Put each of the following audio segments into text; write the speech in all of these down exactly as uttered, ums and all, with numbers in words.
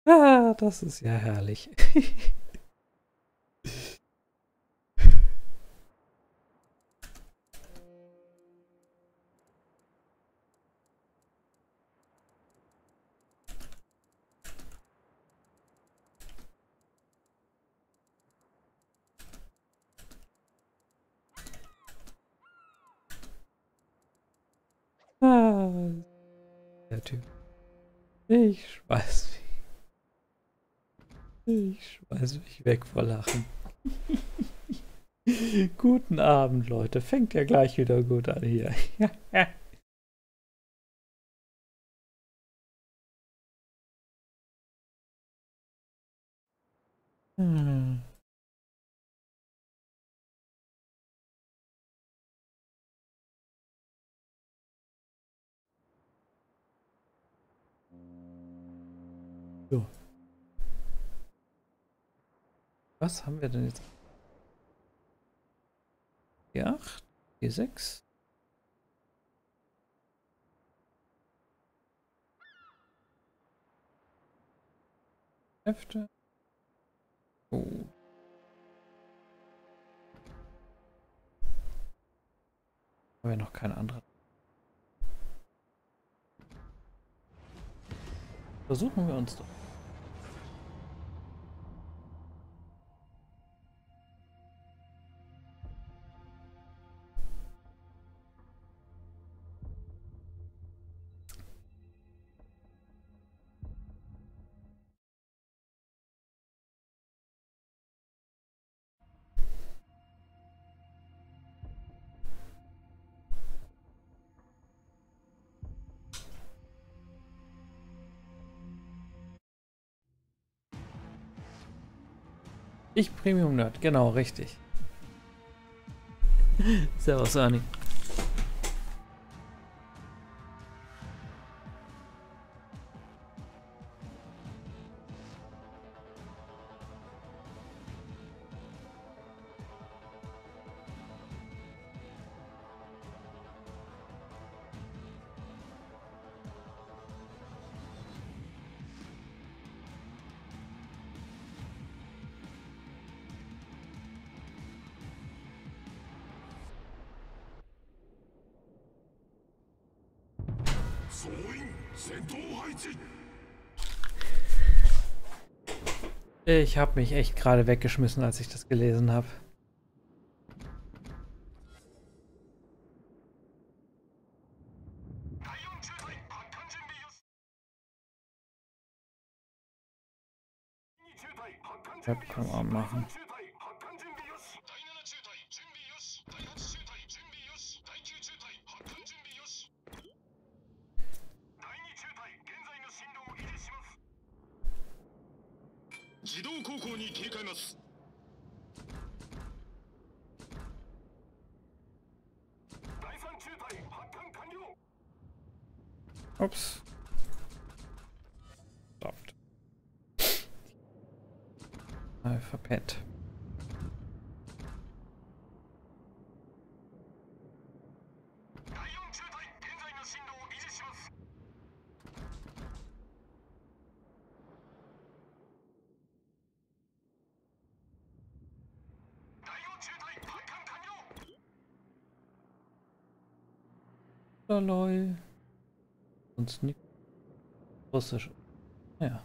Ah, das ist ja herrlich. Ah, der Typ. Ich schmeiß mich. Ich schmeiß mich weg vor Lachen. Guten Abend, Leute. Fängt ja gleich wieder gut an hier. Hm. So. Was haben wir denn jetzt? G acht, G sechs. Hefte. Oh. Haben wir noch keine andere. Versuchen wir uns doch. Ich Premium Nerd, genau, richtig. Servus, Ani. Ich habe mich echt gerade weggeschmissen, als ich das gelesen habe. Webcam anmachen. Ups. Stoppt. Mal verpennt. Lol. Sonst nicht. Russisch. Ja.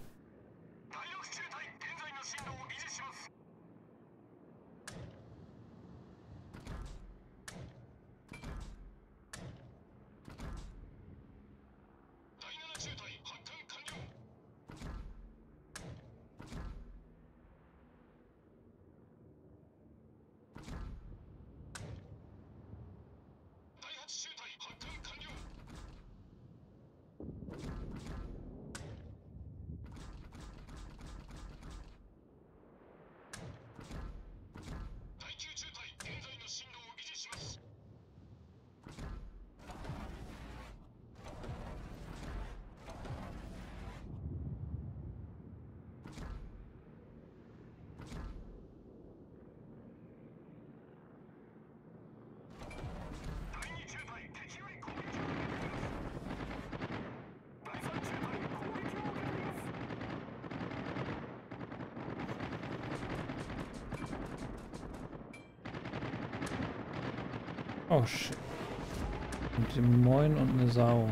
Oh shit. Und dem Moin und eine Sau.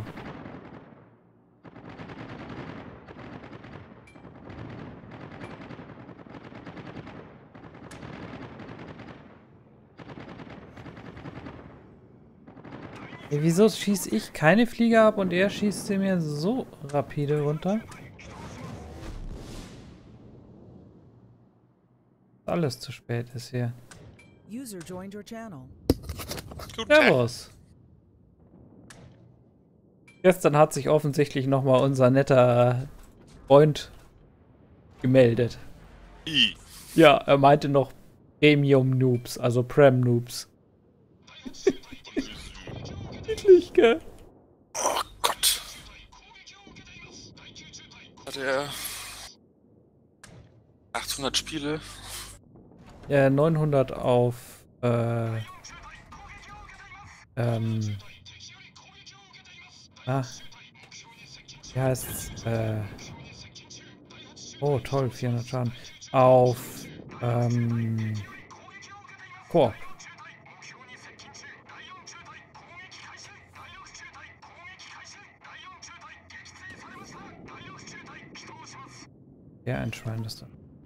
Hey, wieso schieße ich keine Flieger ab und er schießt sie mir so rapide runter? Alles zu spät ist hier. User joined your channel. Servus. Gestern hat sich offensichtlich nochmal unser netter Freund gemeldet. I. Ja, er meinte noch Premium Noobs, also Prem Noobs. Niedlich, gell? Oh Gott. Hat er achthundert Spiele? Ja, neunhundert auf äh, ähm, ah, wie heißt's? Äh, oh toll, vierhundert Schaden. Auf ähm, Koop. Ja, ein Schwein ist da.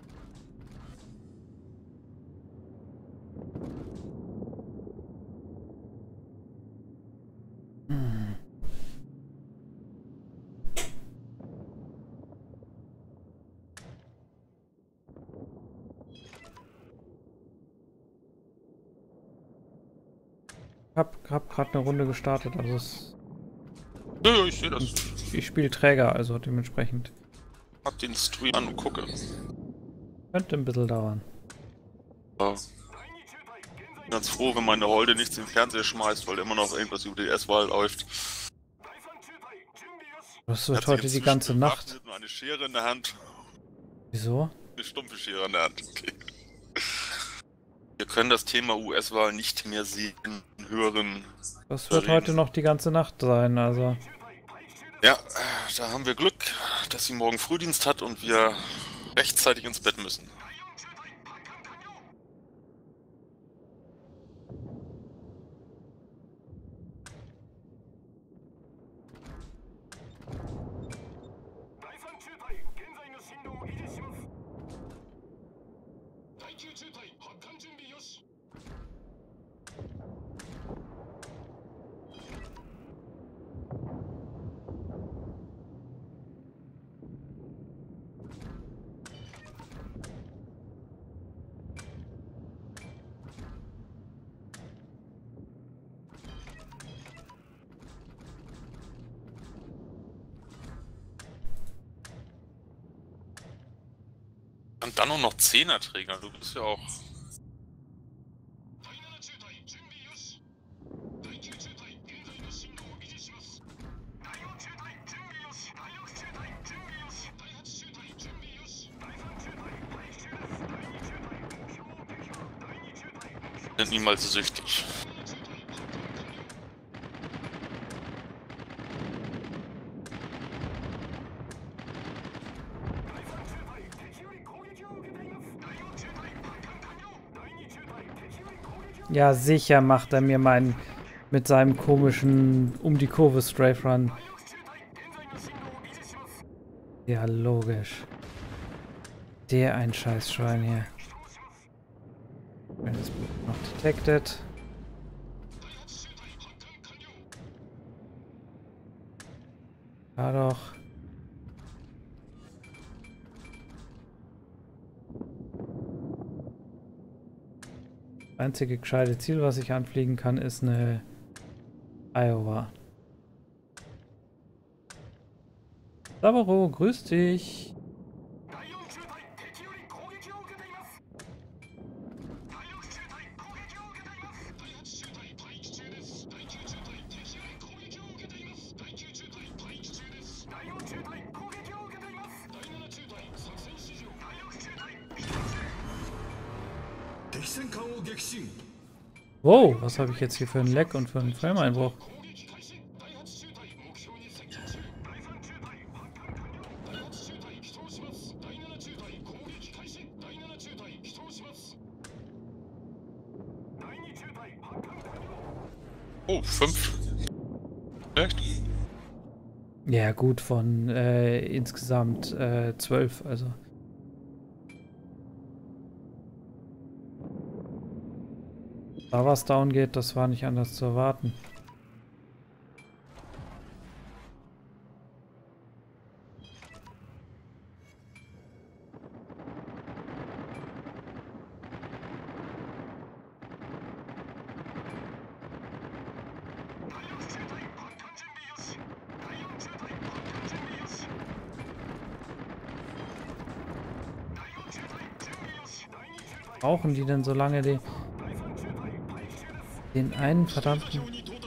Hm. Ich hab, hab gerade eine Runde gestartet, also es, Ja, ja, ich sehe das. ich spiele Träger, also dementsprechend. Hab den Stream an und gucke. Könnte ein bisschen dauern. Ja. Bin ganz froh, wenn meine Holde nichts im Fernseher schmeißt, weil immer noch irgendwas über die S-Wahl läuft. Das Er wird hat sich heute die inzwischen ganze Nacht. bewaffnet und eine Schere in der Hand. Wieso? Eine stumpfe Schere in der Hand. Okay. Wir können das Thema U S-Wahl nicht mehr sehen, hören. Das wird reden. heute noch die ganze Nacht sein, also. Ja, da haben wir Glück, dass sie morgen Frühdienst hat und wir rechtzeitig ins Bett müssen. Und dann nur noch Zehnerträger, du bist ja auch... Sind niemals süchtig. Ja, sicher macht er mir meinen mit seinem komischen um die Kurve Strafe Run. Ja, logisch. Der ein Scheißschwein hier. Wenn es noch detected. Ja doch. Das einzige gescheite Ziel, was ich anfliegen kann, ist eine Iowa. Sabaro, grüß dich. Wow, was habe ich jetzt hier für einen Lag und für einen Frame-Einbruch? Oh, fünf. Echt? Ja, gut, von äh, insgesamt äh, zwölf, also. Da was down geht, das war nicht anders zu erwarten. Brauchen die denn so lange die, den einen verdammten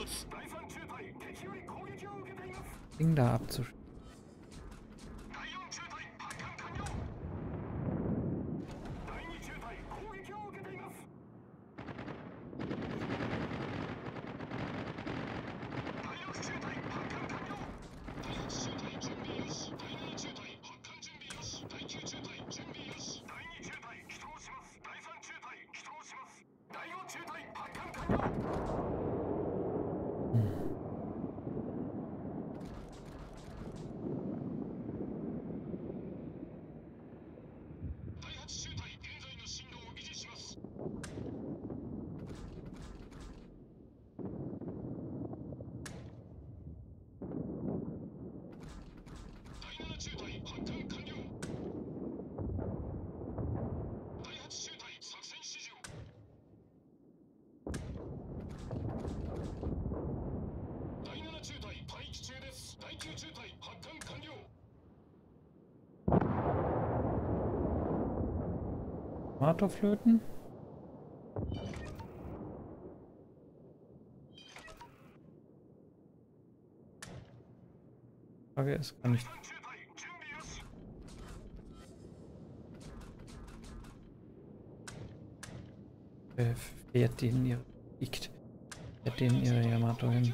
Ding da abzuschießen? Tomatoflöten? Frage ist, kann ich... Wer fährt denen ihre... Liegt. Fährt denen ihre Yamato hin?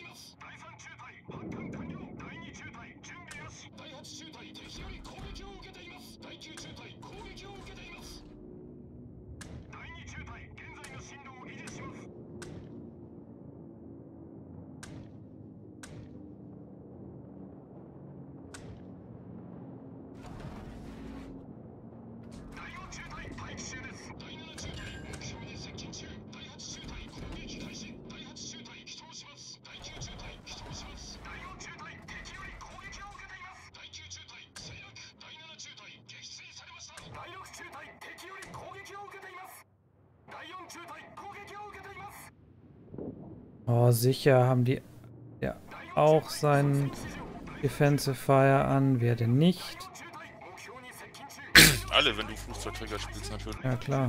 Oh, sicher haben die ja auch seinen Defensive Fire an. Wer denn nicht? Alle, wenn du Flugzeugträger spielst, natürlich. Ja, klar.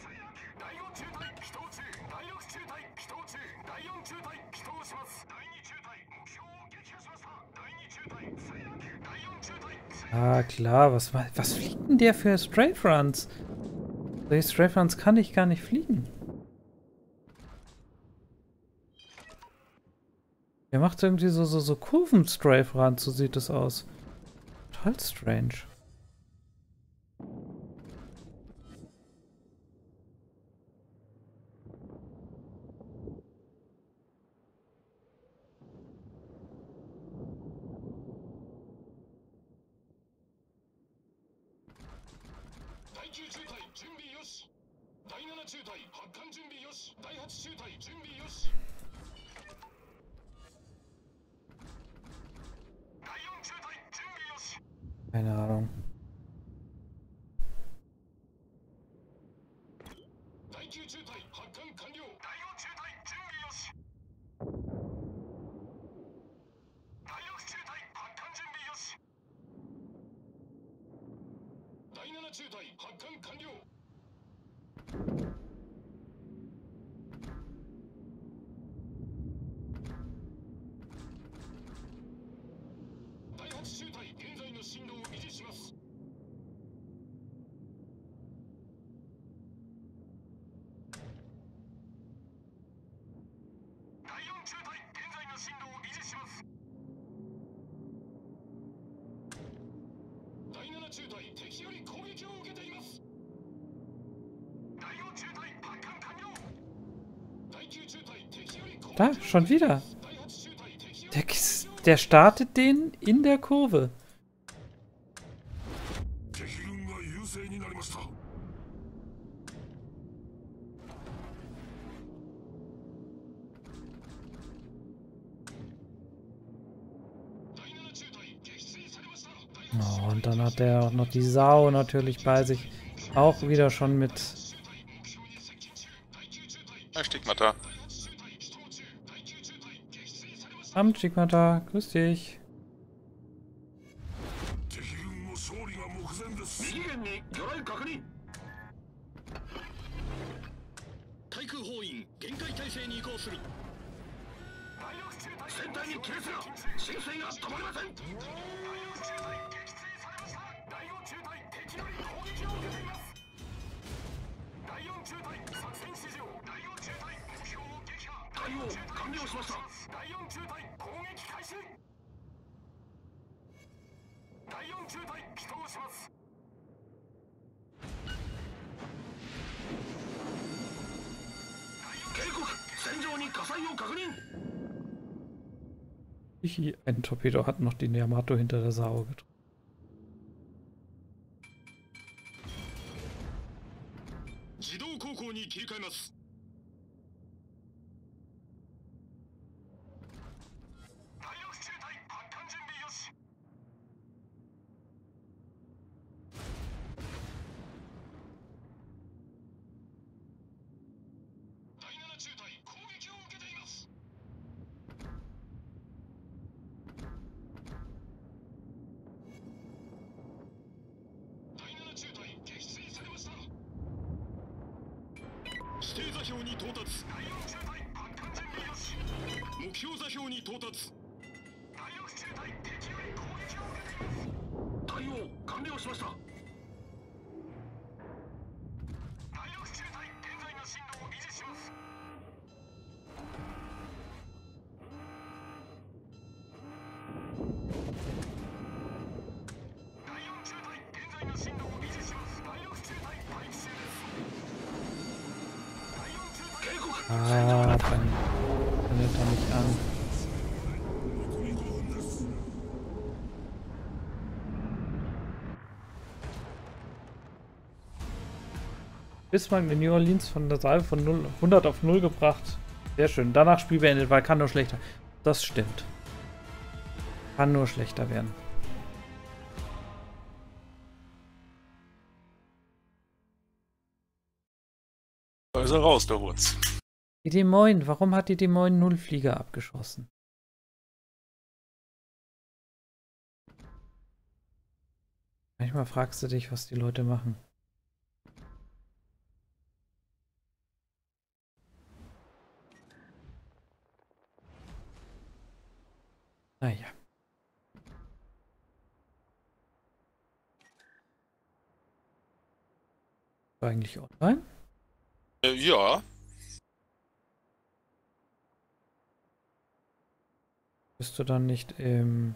Ah, klar. Was, was fliegt denn der für Strafe Runs? Solche Strafe Runs kann ich gar nicht fliegen. Der macht irgendwie so, so, so Kurven-Strafe-Run, so sieht es aus. Total strange. Keine Ahnung. Da, schon wieder. Der, der startet den in der Kurve. Oh, und dann hat er auch noch die Sau natürlich bei sich. Auch wieder schon mit... Ja, Stigmata. Abend, Stigmata, grüß dich. Hihi, ein Torpedo hat noch den Yamato hinter der Sau getroffen. Ah, dann findet er mich an. Bismarck in New Orleans von der Salve von null, hundert auf null gebracht. Sehr schön. Danach Spiel beendet, weil kann nur schlechter. Das stimmt. Kann nur schlechter werden. Da ist er raus, der Wurz. Die Des Moines, warum hat die Des Moines null Flieger abgeschossen? Manchmal fragst du dich, was die Leute machen. Naja. War eigentlich online? Äh, ja. Bist du dann nicht im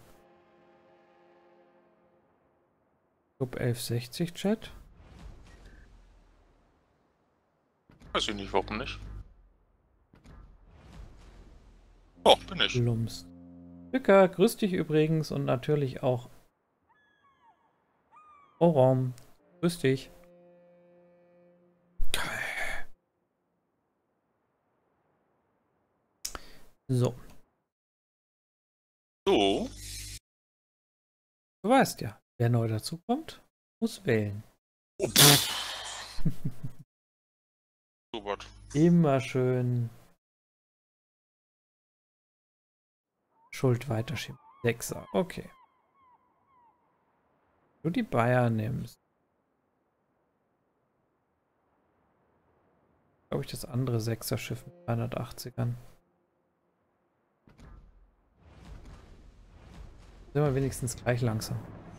Club elf sechzig Chat? Weiß ich nicht, warum nicht. Doch, bin ich. Lumst. Lücker, grüß dich übrigens und natürlich auch Oram. Grüß dich. So. So. Du weißt ja, wer neu dazukommt, muss wählen. Oh, so was. Immer schön Schuld weiterschieben. Sechser, okay. Du die Bayern nimmst. Glaube ich das andere Sechser-Schiff mit dreihundertachtzigern. Sind wir wenigstens gleich langsam.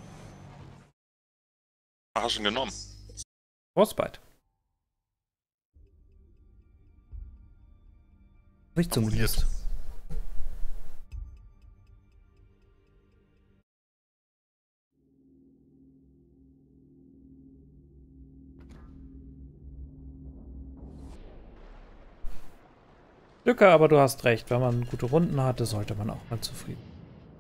Hast du ihn genommen? Frostbite. Hab ich zumindest. Lücke, aber du hast recht. Wenn man gute Runden hatte, sollte man auch mal zufrieden sein.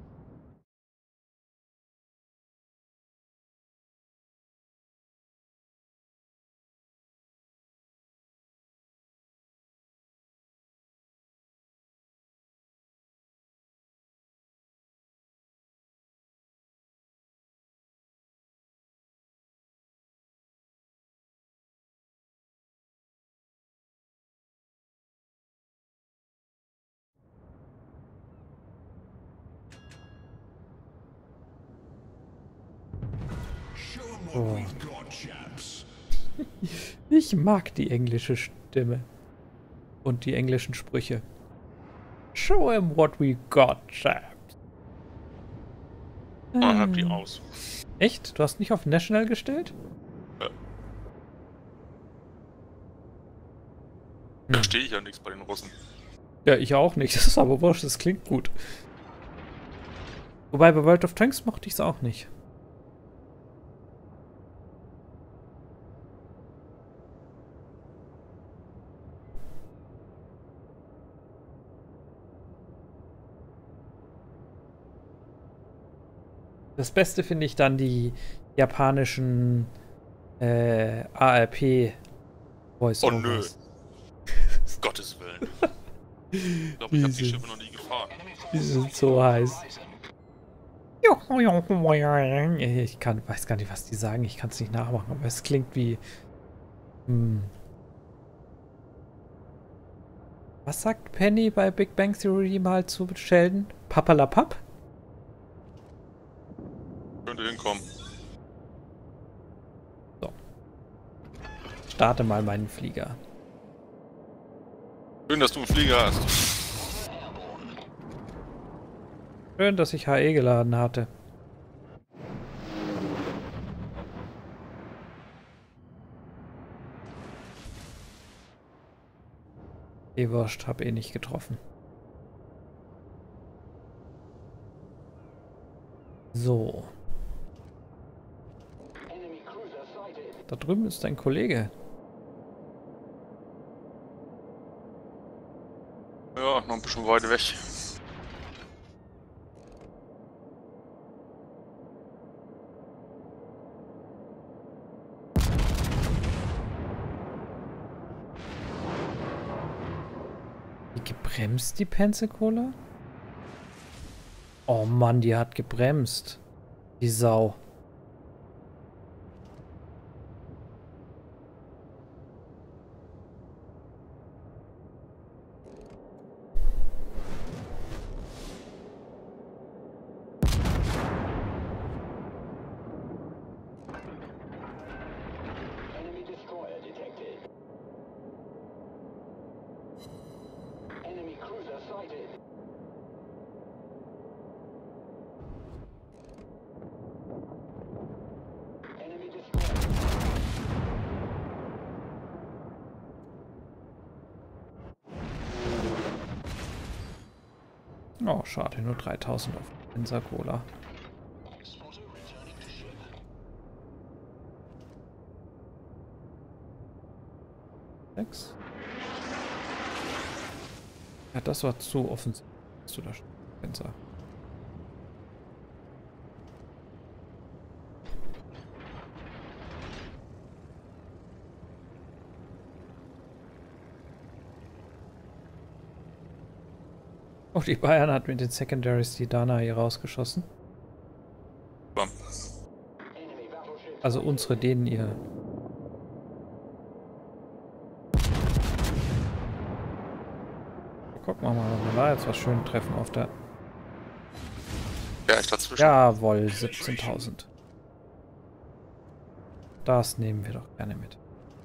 Oh. Ich mag die englische Stimme. Und die englischen Sprüche. Show him what we got, chaps. Ah, hab die aus. Echt? Du hast nicht auf National gestellt? Ja. Hm. Verstehe ich ja nichts bei den Russen. Ja, ich auch nicht. Das ist aber wurscht, das klingt gut. Wobei bei World of Tanks mochte ich es auch nicht. Das Beste finde ich dann die japanischen äh, A R P Voice Oh nö. Overs. Gottes Willen. Ich glaube, ich habe die Schiffe noch nie gefahren. Die sind so heiß. Ich kann, weiß gar nicht, was die sagen. Ich kann es nicht nachmachen, aber es klingt wie... Hm. Was sagt Penny bei Big Bang Theory mal zu Sheldon? Papalapap? Könnte hinkommen. So. Starte mal meinen Flieger. Schön, dass du einen Flieger hast. Schön, dass ich H E geladen hatte. Eh wurscht, hab eh nicht getroffen. So. Da drüben ist ein Kollege. Ja, noch ein bisschen weit weg. Wie gebremst die Pensacola? Oh Mann, die hat gebremst. Die Sau. Oh, schade, nur dreitausend auf Pensacola. Sechs. Ja, das war zu offensiv. Hast du da schon Pensa? Oh, die Bayern hat mit den Secondaries die Dana hier rausgeschossen. Bam. Also unsere, denen ihr. Gucken wir mal, ob wir da jetzt was schön treffen auf der... Ja, ich dazwischen. Jawohl, siebzehntausend. Das nehmen wir doch gerne mit.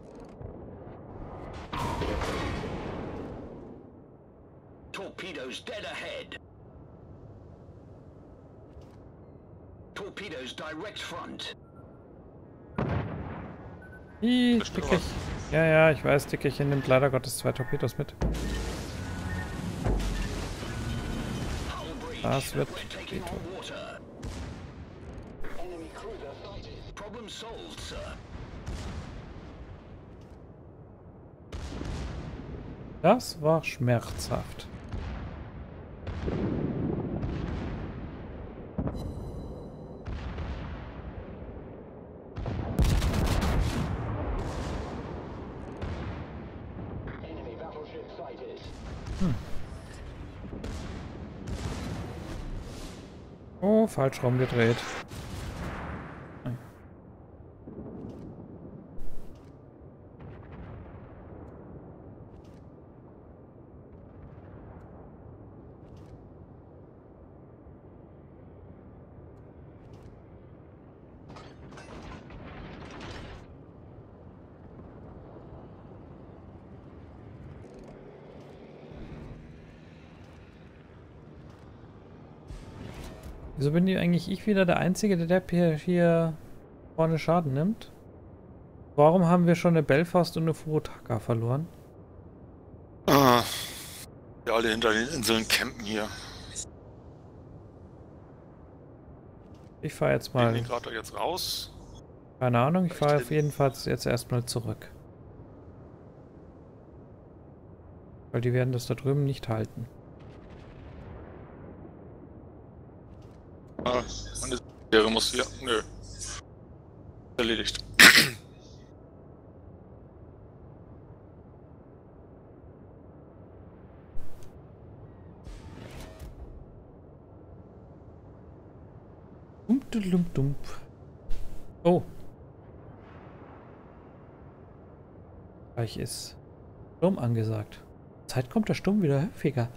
Torpedoes dead ahead. Torpedoes direct front. Ih, Dickerchen. Ja, ja, ich weiß, Dickerchen nimmt leider Gottes zwei Torpedos mit. Das wird Torpedo. Problem solved, sir. Das war schmerzhaft. Hm. Oh, falsch rumgedreht. Wieso bin ich eigentlich ich wieder der Einzige, der hier, hier vorne Schaden nimmt? Warum haben wir schon eine Belfast und eine Furutaka verloren? Ah, wir alle hinter den Inseln campen hier. Ich fahre jetzt Gehen mal. die gerade jetzt raus? Keine Ahnung, ich fahre auf Vielleicht jeden Fall jetzt erstmal zurück. Weil die werden das da drüben nicht halten. Ah, meine Serie muss hier. Nö. Erledigt. Dump, dump, dump. Oh. Gleich ist Sturm angesagt. Zeit kommt der Sturm wieder häufiger.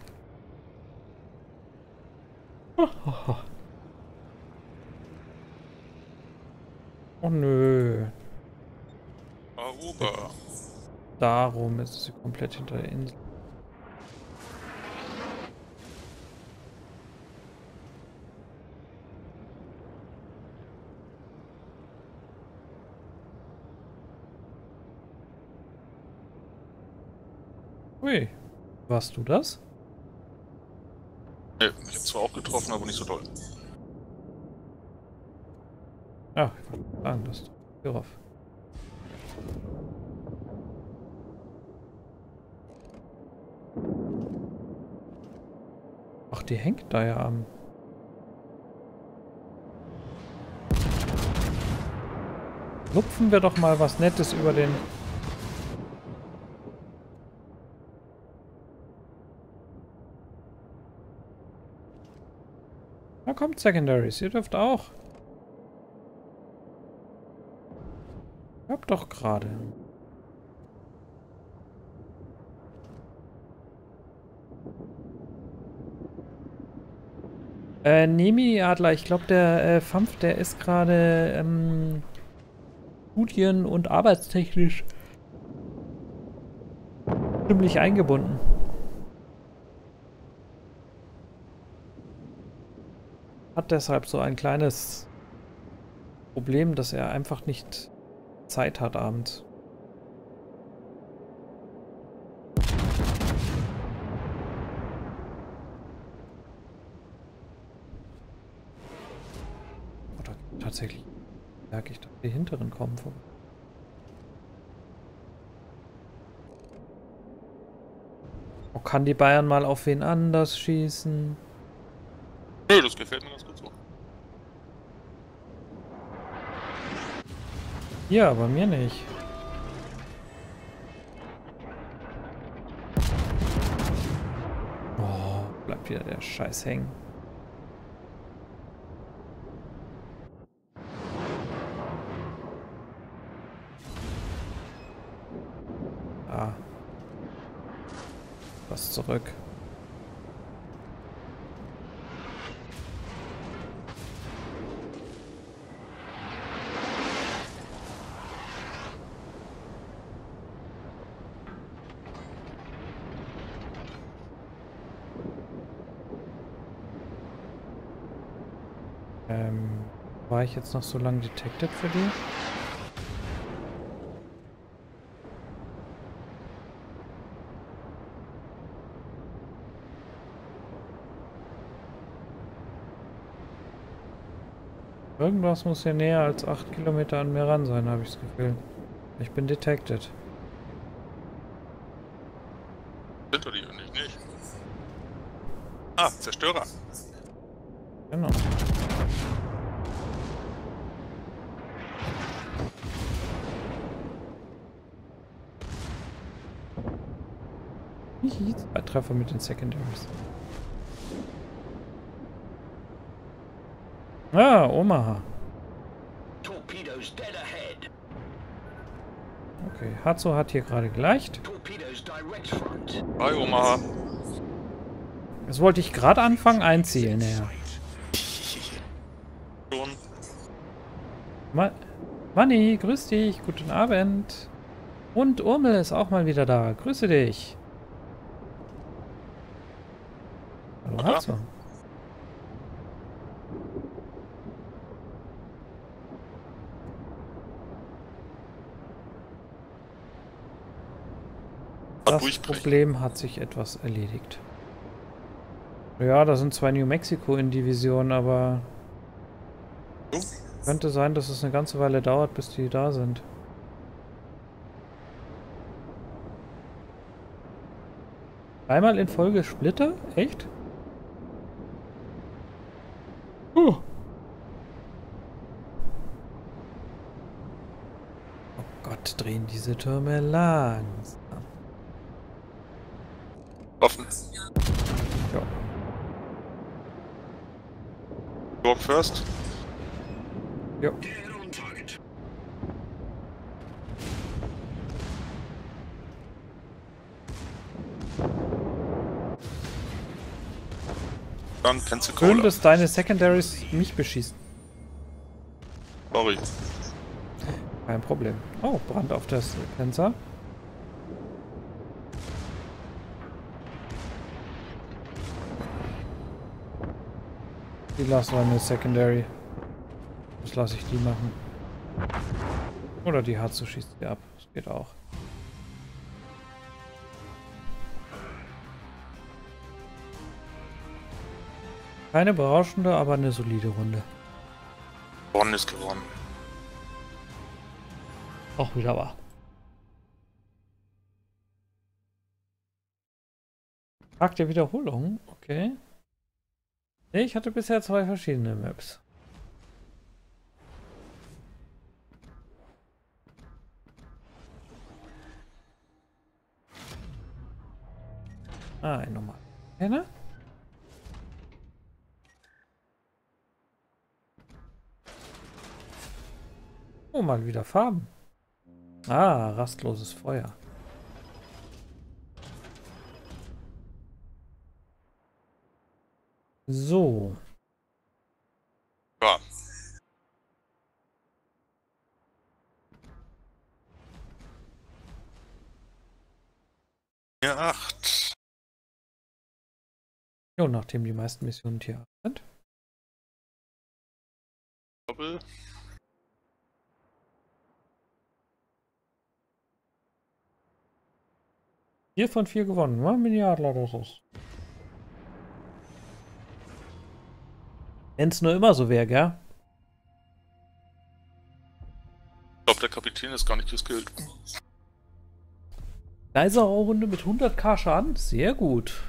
Oh, oh, oh. Oh nö. Aruba. Darum ist sie komplett hinter der Insel. Ui, warst du das? Nee, ich hab zwar auch getroffen, aber nicht so doll. Ja, ich wollte sagen, das ist hierauf. Ach, die hängt da ja am... Lupfen wir doch mal was Nettes über den... Da kommt Secondaries, ihr dürft auch. Ich hab doch gerade. Äh, Nemi Adler, ich glaube der äh, Fampf, der ist gerade ähm, studien- und arbeitstechnisch ziemlich eingebunden. Hat deshalb so ein kleines Problem, dass er einfach nicht Zeit hat abends. Oder tatsächlich merke ich, dass die hinteren kommen vorbei. Oh, kann die Bayern mal auf wen anders schießen? Nö, das gefällt mir ganz gut so. Ja, bei mir nicht. Oh, bleibt wieder der Scheiß hängen. Ah. Was zurück. Ähm, war ich jetzt noch so lange detected für die? Irgendwas muss hier näher als acht Kilometer an mir ran sein, habe ich das Gefühl. Ich bin detected. Ah, Zerstörer. Genau. Hihi, zwei Treffer mit den Secondaries. Ah, Omaha. Torpedoes dead ahead. Okay, Hatzo hat hier gerade geleicht. Torpedoes direct front. Bei Omaha. Jetzt wollte ich gerade anfangen einzielen, ja. Schon. Ma Manni, grüß dich, guten Abend. Und Urmel ist auch mal wieder da. Grüße dich. Hallo, Oder? Hatzo. Das Durchbrechen. Problem hat sich etwas erledigt. Ja, da sind zwei New Mexico in Division, aber Jo. könnte sein, dass es eine ganze Weile dauert, bis die da sind. Einmal in Folge Splitter? Echt? Uh. Oh Gott, drehen diese Türme langsam. Offen. Ja. York first. Ja. Dann Pensacola. Schön, dass deine Secondaries mich beschießen. Sorry. Kein Problem. Oh, Brand auf das Panzer. Die lassen wir eine Secondary. Das lasse ich die machen. Oder die Hatzo schießt die ab. Das geht auch. Keine berauschende, aber eine solide Runde. Bonn ist gewonnen. Auch wieder wahr. Tag der Wiederholung, okay. Nee, ich hatte bisher zwei verschiedene Maps. Ah, ein normal. Kenner? Oh, mal wieder Farben. Ah, rastloses Feuer. So. Ja. Ja, acht. Jo, nachdem die meisten Missionen hier sind. Doppel. Vier von vier gewonnen. Mal Mini-Adler, das ist. Wenn es nur immer so wäre, gell? Ich glaube, der Kapitän ist gar nicht geskillt. Runde mit hunderttausend Schaden. Sehr gut.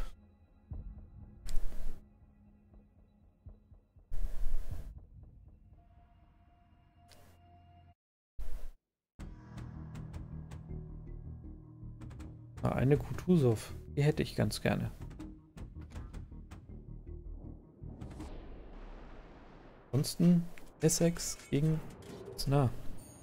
Eine Kutuzov. Die hätte ich ganz gerne. Ansonsten Essex gegen na.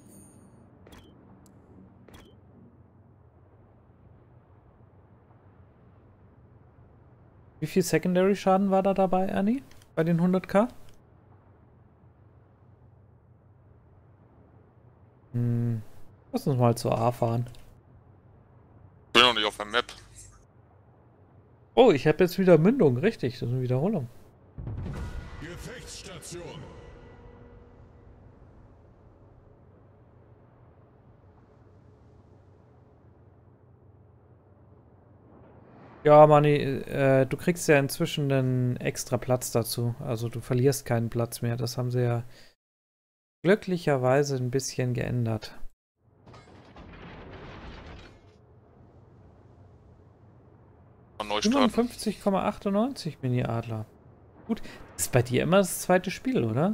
Wie viel Secondary Schaden war da dabei, Ernie? Bei den hunderttausend? Hm. Lass uns mal zur A fahren. Ich bin noch nicht auf der Map. Oh, ich habe jetzt wieder Mündung. Richtig, das ist eine Wiederholung. Gefechtsstation. Ja, Manni, äh, du kriegst ja inzwischen einen extra Platz dazu. Also du verlierst keinen Platz mehr. Das haben sie ja glücklicherweise ein bisschen geändert. Mal neu starten. fünfundfünfzig Komma achtundneunzig Mini-Adler. Gut, das ist bei dir immer das zweite Spiel, oder?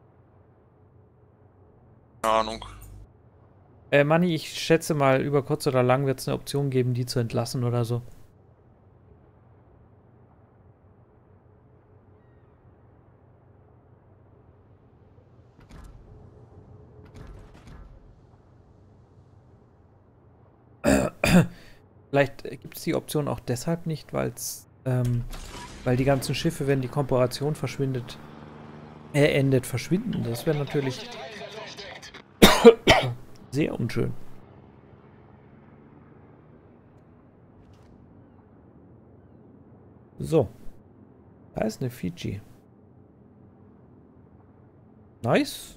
Keine Ahnung. Äh, Manni, ich schätze mal, über kurz oder lang wird es eine Option geben, die zu entlassen oder so. Vielleicht gibt es die Option auch deshalb nicht, weil's, ähm, weil die ganzen Schiffe, wenn die Kooperation verschwindet, äh, endet, verschwinden. Das wäre natürlich sehr unschön. So. Da ist eine Fiji. Nice.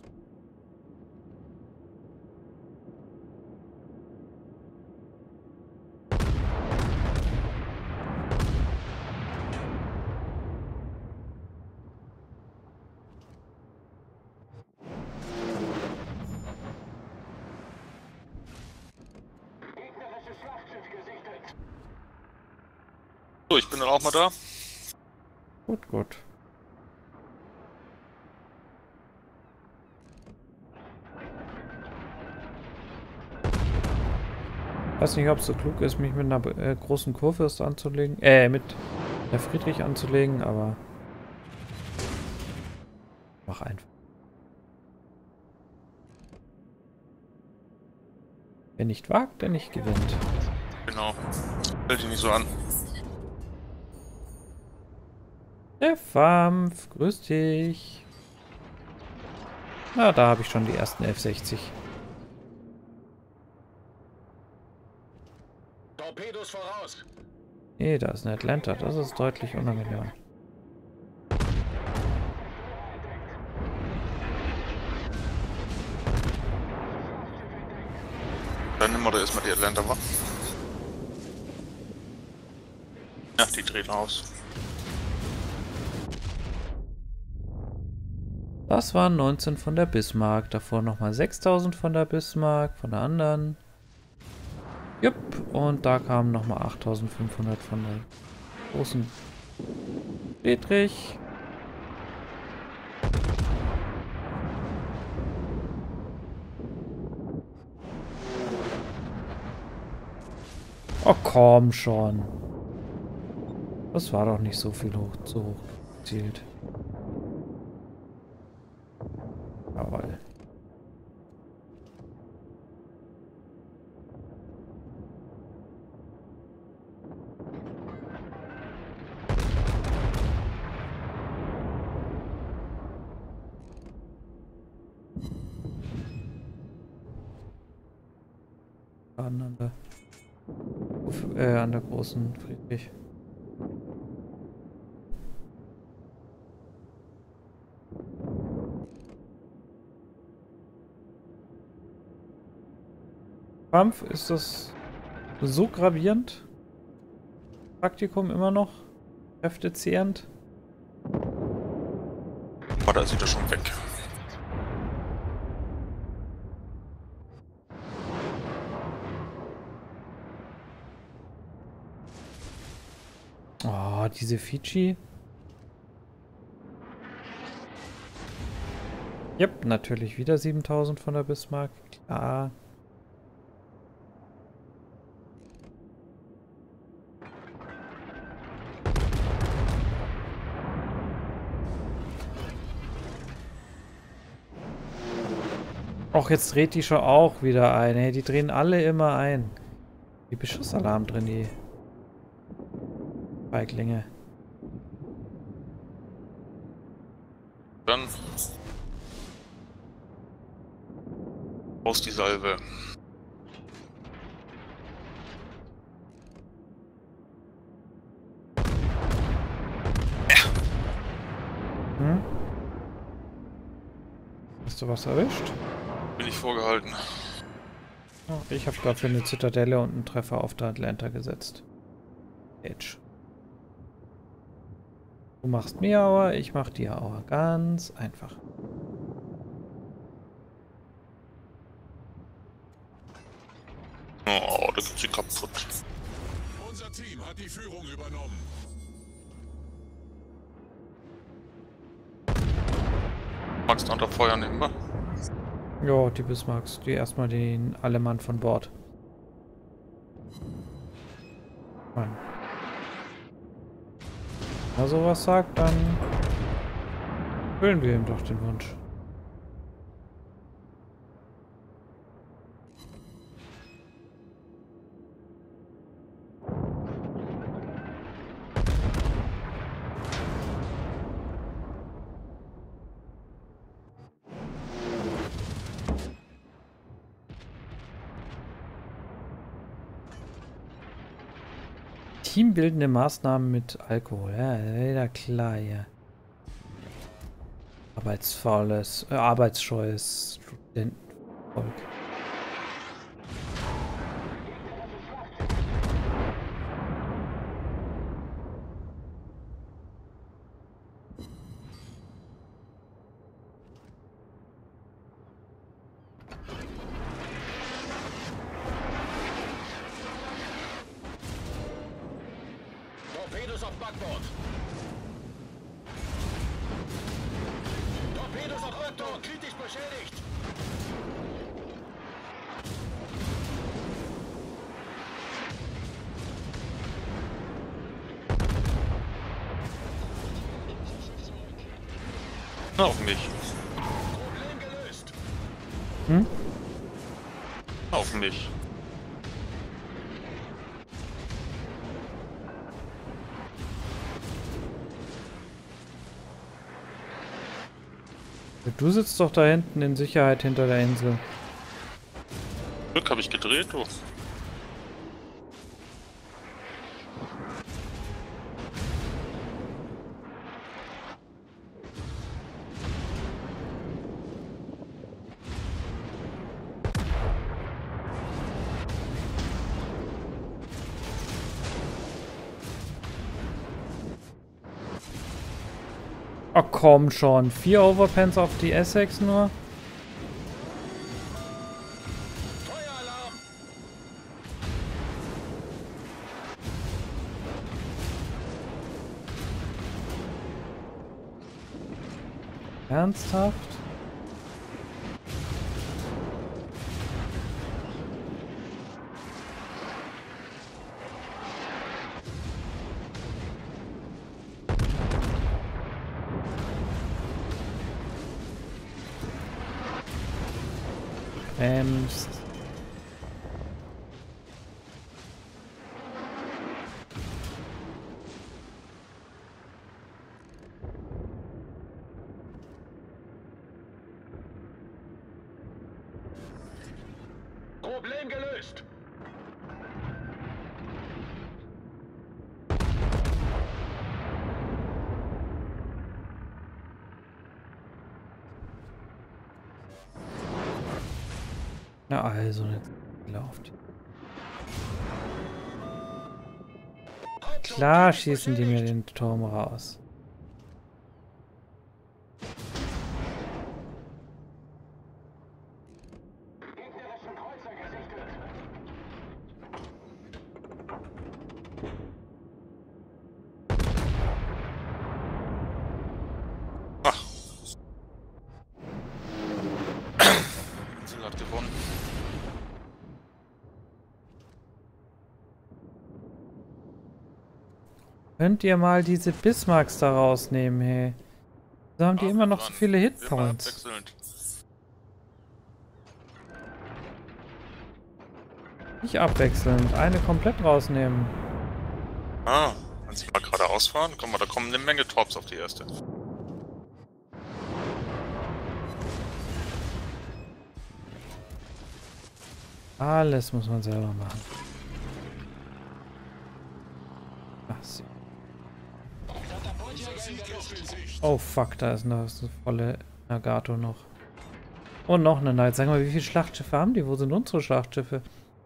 So, ich bin dann auch mal da. Gut, gut. Ich weiß nicht, ob es so klug ist, mich mit einer äh, großen Kurfürst anzulegen. Äh, mit der Friedrich anzulegen, aber mach einfach. Wer nicht wagt, der nicht gewinnt. Genau. Fällt dich nicht so an. Der Fampf, grüß dich. Na, da habe ich schon die ersten F sechzig. Torpedos voraus. Nee, da ist ein Atlanta. Das ist deutlich unangenehm. Dann nehmen wir da erstmal die Atlanta wa? Ja, die drehen aus. Das waren neunzehn von der Bismarck. Davor nochmal sechstausend von der Bismarck, von der anderen. Jupp, und da kamen nochmal achttausendfünfhundert von der großen Friedrich. Oh, komm schon. Das war doch nicht so viel hoch, so hoch gezielt. Jawohl. An der, äh, an der großen Friedrich. Kampf, ist das so gravierend? Praktikum immer noch? Kräftezehrend? Oh, da sieht er schon weg. Oh, diese Fiji. Yep, natürlich wieder siebentausend von der Bismarck. Klar. Och, jetzt dreht die schon auch wieder ein. Hey, die drehen alle immer ein. Die Beschussalarm drin, die Feiglinge. Dann aus die Salve. Hm? Hast du was erwischt? Bin ich vorgehalten. Oh, ich habe dafür eine Zitadelle und einen Treffer auf der Atlanta gesetzt. Edge. Du machst mir Aua, ich mach dir Aua. Ganz einfach. Oh, da geht sie kaputt. Unser Team hat die Führung übernommen. Magst du unter Feuer nehmen, wa? Ja, die Bismarcks. Die erstmal den alle Mann von Bord. Mann. Wenn er sowas sagt, dann erfüllen wir ihm doch den Wunsch. Teambildende Maßnahmen mit Alkohol. Ja, wieder klar, ja. Arbeitsfaules, äh, arbeitsscheues Studentenvolk. Torpedos auf Backbord. Torpedos auf Backbord, kritisch beschädigt. Auf mich. Problem gelöst. Hm? Auf mich. Du sitzt doch da hinten in Sicherheit hinter der Insel. Glück habe ich gedreht, du. Oh komm schon, vier Overpens auf die Essex nur? Feueralarm. Ernsthaft? Ähm. Problem gelöst. Na also, jetzt läuft. Klar schießen die mir den Turm raus. Gegnerischen Kreuzer gesichtet. Ach. Sie hat gewonnen. Könnt ihr mal diese Bismarcks da rausnehmen, hey? Da haben die Ach, immer noch so Mann. viele Immer Hitpoints. abwechselnd. Nicht abwechselnd, eine komplett rausnehmen. Ah, wenn sie mal geradeaus fahren, guck mal, da kommen eine Menge Torps auf die erste. Alles muss man selber machen. Ach, sie. Oh fuck, da ist noch eine volle Nagato noch. Und noch eine Knight. Sag mal, wie viele Schlachtschiffe haben die? Wo sind unsere Schlachtschiffe?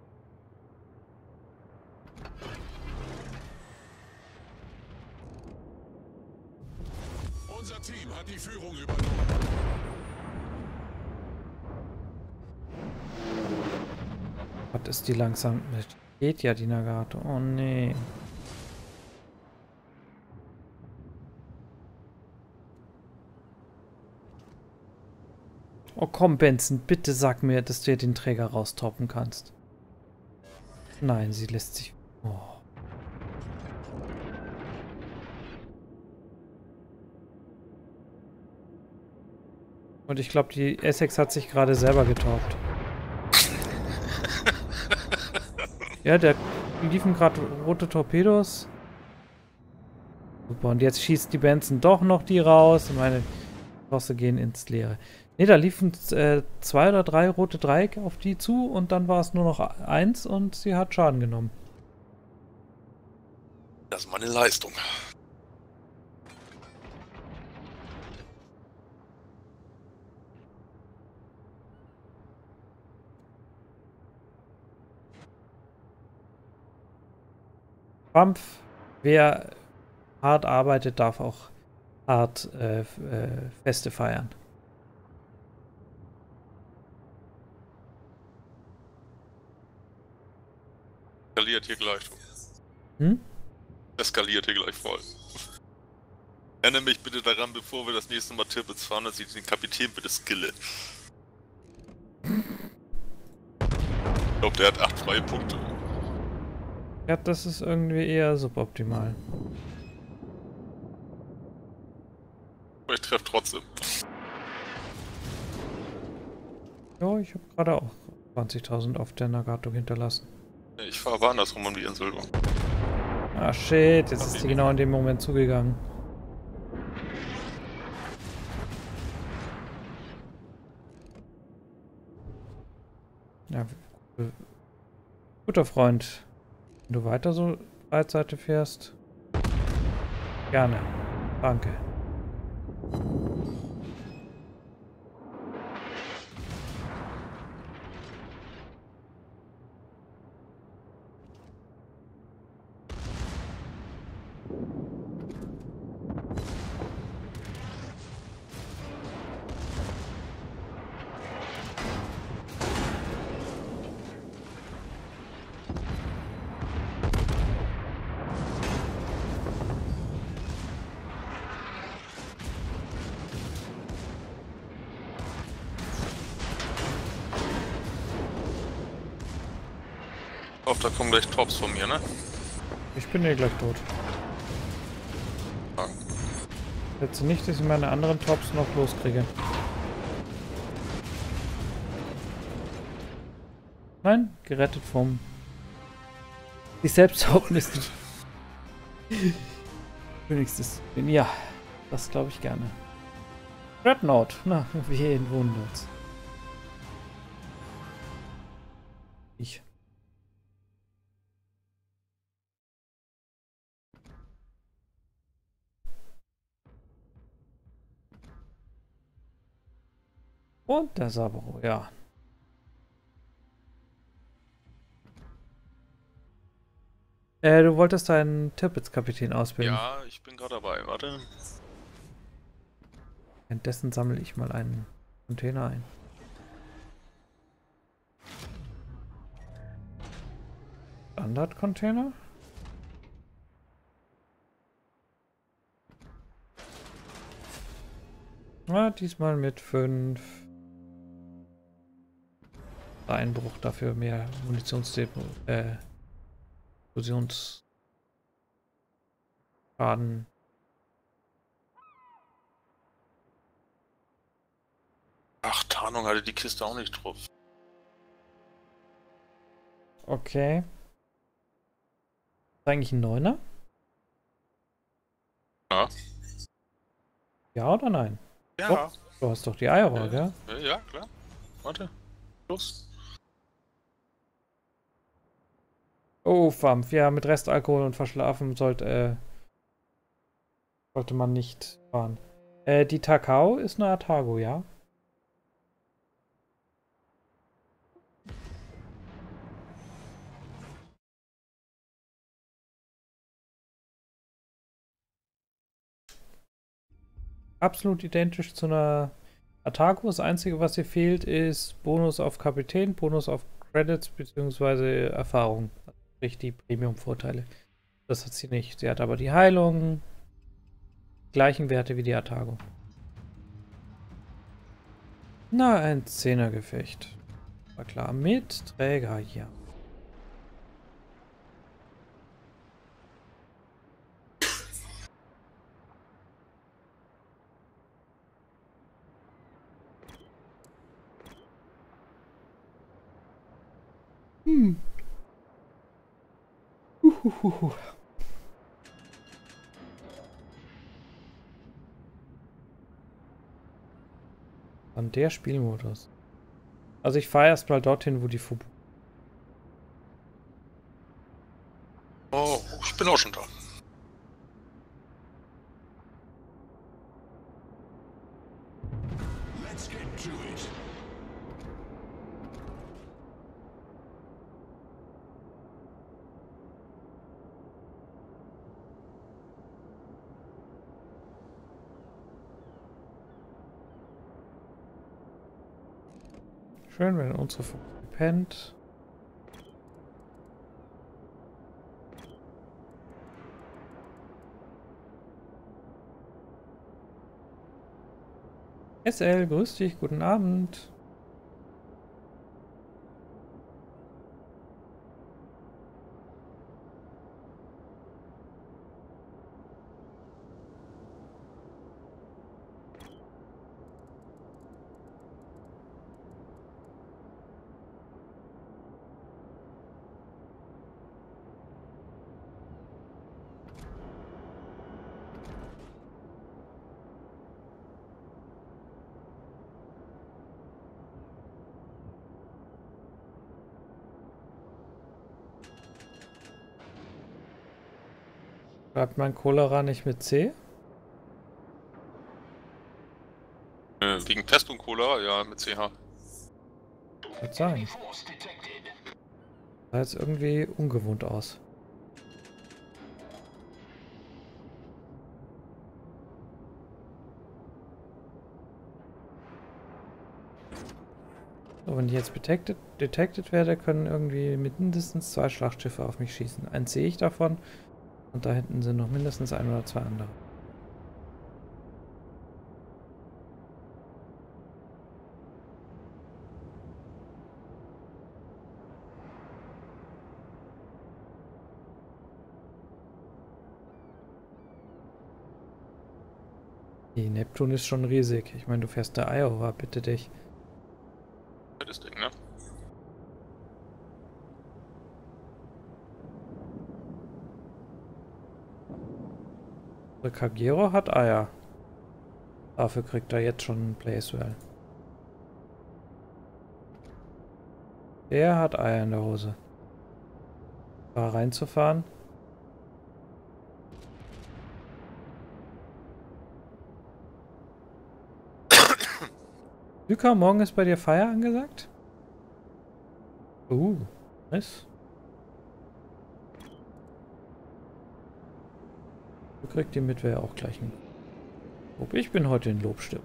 Unser Team hat die Führung übernommen. Was ist die langsam mit Geht ja die Nagato. Oh nee. Oh komm, Benson, bitte sag mir, dass du ja den Träger raustoppen kannst. Nein, sie lässt sich... Oh. Und ich glaube, die Essex hat sich gerade selber getoppt. Ja, der liefen gerade rote Torpedos. Super, und jetzt schießt die Benson doch noch die raus und meine Rosse gehen ins Leere. Ne, da liefen äh, zwei oder drei rote Dreiecke auf die zu und dann war es nur noch eins und sie hat Schaden genommen. Das ist meine Leistung. Kampf, wer hart arbeitet, darf auch hart äh, äh, Feste feiern. Eskaliert hier gleich. Hm? Eskaliert hier gleich voll. Erinnere mich bitte daran, bevor wir das nächste Mal Tirpitz fahren, dass ich den Kapitän bitte skille. Ich glaube, der hat acht freie Punkte. Ja, das ist irgendwie eher suboptimal. Aber ich treffe trotzdem. Ja, ich habe gerade auch zwanzigtausend auf der Nagato hinterlassen. Ich fahre aber andersrum um die Insel. Ah shit, jetzt ist die genau in dem Moment zugegangen. Ja, guter Freund. Wenn du weiter so Breitseite fährst. Gerne. Danke. Ich hoffe, da kommen gleich Tops von mir, ne? Ich bin eh gleich tot. Ja. Jetzt nicht, dass ich meine anderen Tops noch loskriege. Nein, gerettet vom... Die Selbsthauptnis. Königstes. Ja, das glaube ich gerne. Dreadnought. Na, wen wundert's? Ich. Und der Saburo, ja. Äh, du wolltest deinen Tirpitz-Kapitän ausbilden. Ja, ich bin gerade dabei, warte. Währenddessen sammle ich mal einen Container ein. Standard-Container? Ah, diesmal mit fünf. Einbruch, dafür mehr Munitionsdepot, äh, Fusionsschaden. Ach, Tarnung hatte die Kiste auch nicht drauf. Okay. Ist eigentlich ein Neuner? Ja. Ja oder nein? Ja. Doch, du hast doch die Eierrohr, Ja, gell? ja, ja, klar. Warte. Los. Oh, Fampf. Ja, mit Restalkohol und Verschlafen sollte, äh, sollte man nicht fahren. Äh, die Takao ist eine Atago, ja? Absolut identisch zu einer Atago. Das Einzige, was hier fehlt, ist Bonus auf Kapitän, Bonus auf Credits bzw. Erfahrung. Sprich die Premium-Vorteile. Das hat sie nicht. Sie hat aber die Heilung. Gleichen Werte wie die Atago. Na, ein Zehnergefecht. War klar. Mit Träger hier. Hm. Uhuhuhu. An der Spielmodus. Also ich fahre erstmal dorthin, wo die Fubu. Oh, ich bin auch schon da. Let's get to it. Schön, wenn unsere Fubu pennt. S L, grüß dich, guten Abend. Schreibt mein Cholera nicht mit C? Äh, wegen Pest und Cholera, ja, mit C H. Wird sein. Sah jetzt irgendwie ungewohnt aus. So, wenn ich jetzt detected, detected werde, können irgendwie mindestens zwei Schlachtschiffe auf mich schießen. Eins sehe ich davon und da hinten sind noch mindestens ein oder zwei andere. Die Neptun ist schon riesig. Ich meine, du fährst der Iowa, bitte dich. Das Ding, ne? Der Kagero hat Eier. Dafür kriegt er jetzt schon ein Placewell. Der hat Eier in der Hose. Da reinzufahren. Luca, morgen ist bei dir Feier angesagt? Uh, nice. Du kriegst die Mitwehr auch gleich ein Lob. Ich bin heute in Lobstimmung.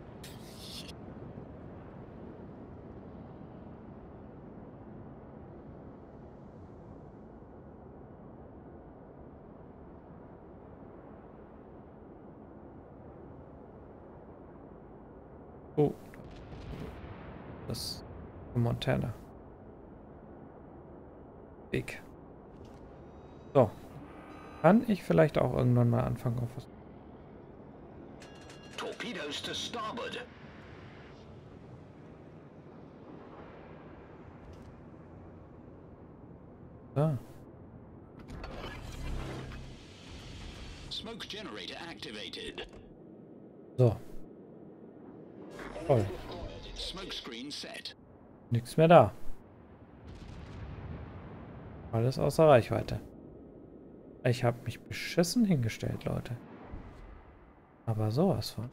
Oh. Das ist Montana. Big. So. Kann ich vielleicht auch irgendwann mal anfangen auf was? Torpedoes to starboard. Ah. Smoke generator activated. So. Toll. Smoke screen set. Nichts mehr da. Alles außer Reichweite. Ich habe mich beschissen hingestellt, Leute. Aber sowas von.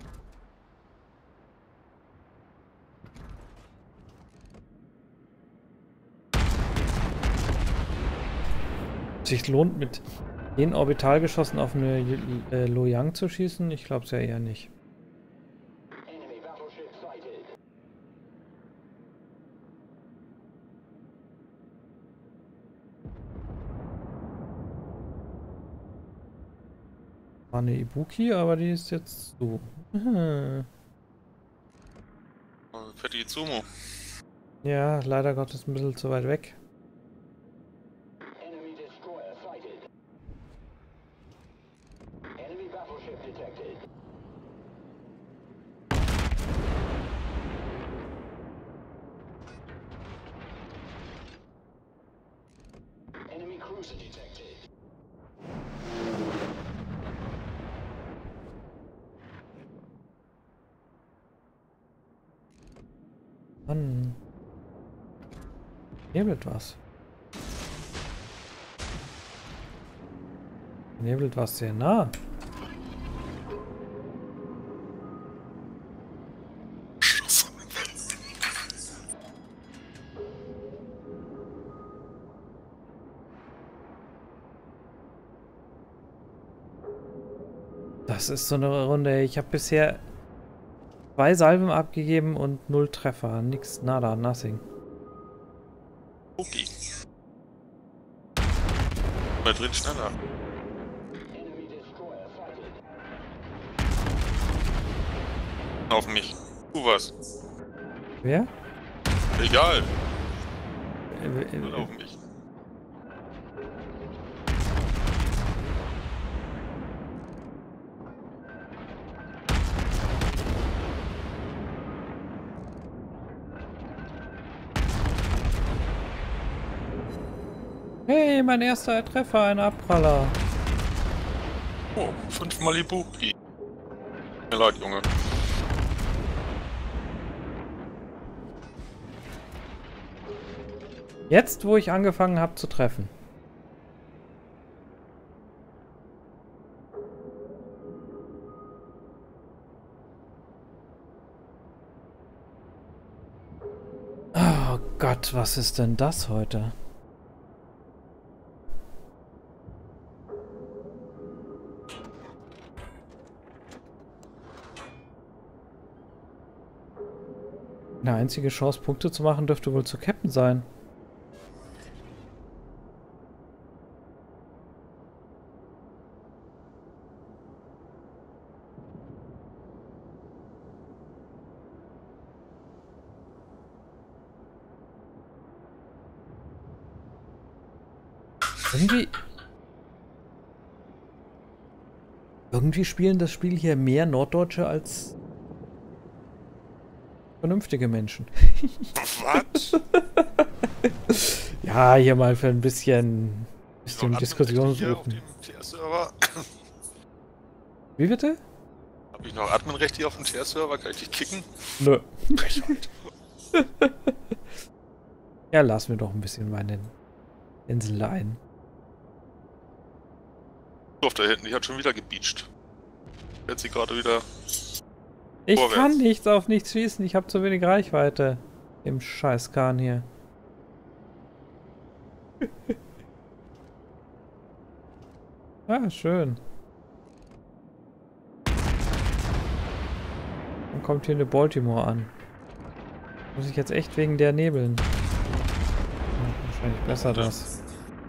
Sich lohnt, mit den Orbitalgeschossen auf eine äh, Loyang zu schießen? Ich glaube es ja eher nicht. War eine Ibuki, aber die ist jetzt so. Hm. Fährt die Izumo. Ja, leider Gottes ein bisschen zu weit weg. Enemy destroyer sighted. Enemy battleship detected. Enemy cruiser detected. Mann. Nebelt was. Nebelt was sehr nah. Das ist so eine Runde. Ich habe bisher zwei Salven abgegeben und null Treffer. Nix, nada, nothing. Okay. Mal drin schneller. Enemy destroyer sighted. Auf mich. Tu was. Wer? Egal. Äh, Nur äh, auf mich. Hey, mein erster Treffer, ein Abpraller. Oh, fünfmal Ibuki. Mir leid, Junge. Jetzt, wo ich angefangen habe zu treffen. Oh Gott, was ist denn das heute? Eine einzige Chance, Punkte zu machen, dürfte wohl zu Captain sein. Irgendwie... Irgendwie spielen das Spiel hier mehr Norddeutsche als vernünftige Menschen. Was? Ja, hier mal für ein bisschen, bisschen Noch Diskussion Adminrechte hier auf suchen. dem T R-Server? Wie bitte? Hab ich noch Adminrechte hier auf dem T R-Server? Kann ich dich kicken? Nö. Frechheit. Ja, lass mir doch ein bisschen meine Insel ein. Auf da hinten, die hat schon wieder gebeacht. Jetzt sie gerade wieder. Ich Vorwärts. kann nichts auf nichts schießen, ich habe zu wenig Reichweite. Im Scheißkahn hier. Ah, schön. Dann kommt hier eine Baltimore an. Muss ich jetzt echt wegen der nebeln? Ja, wahrscheinlich besser das.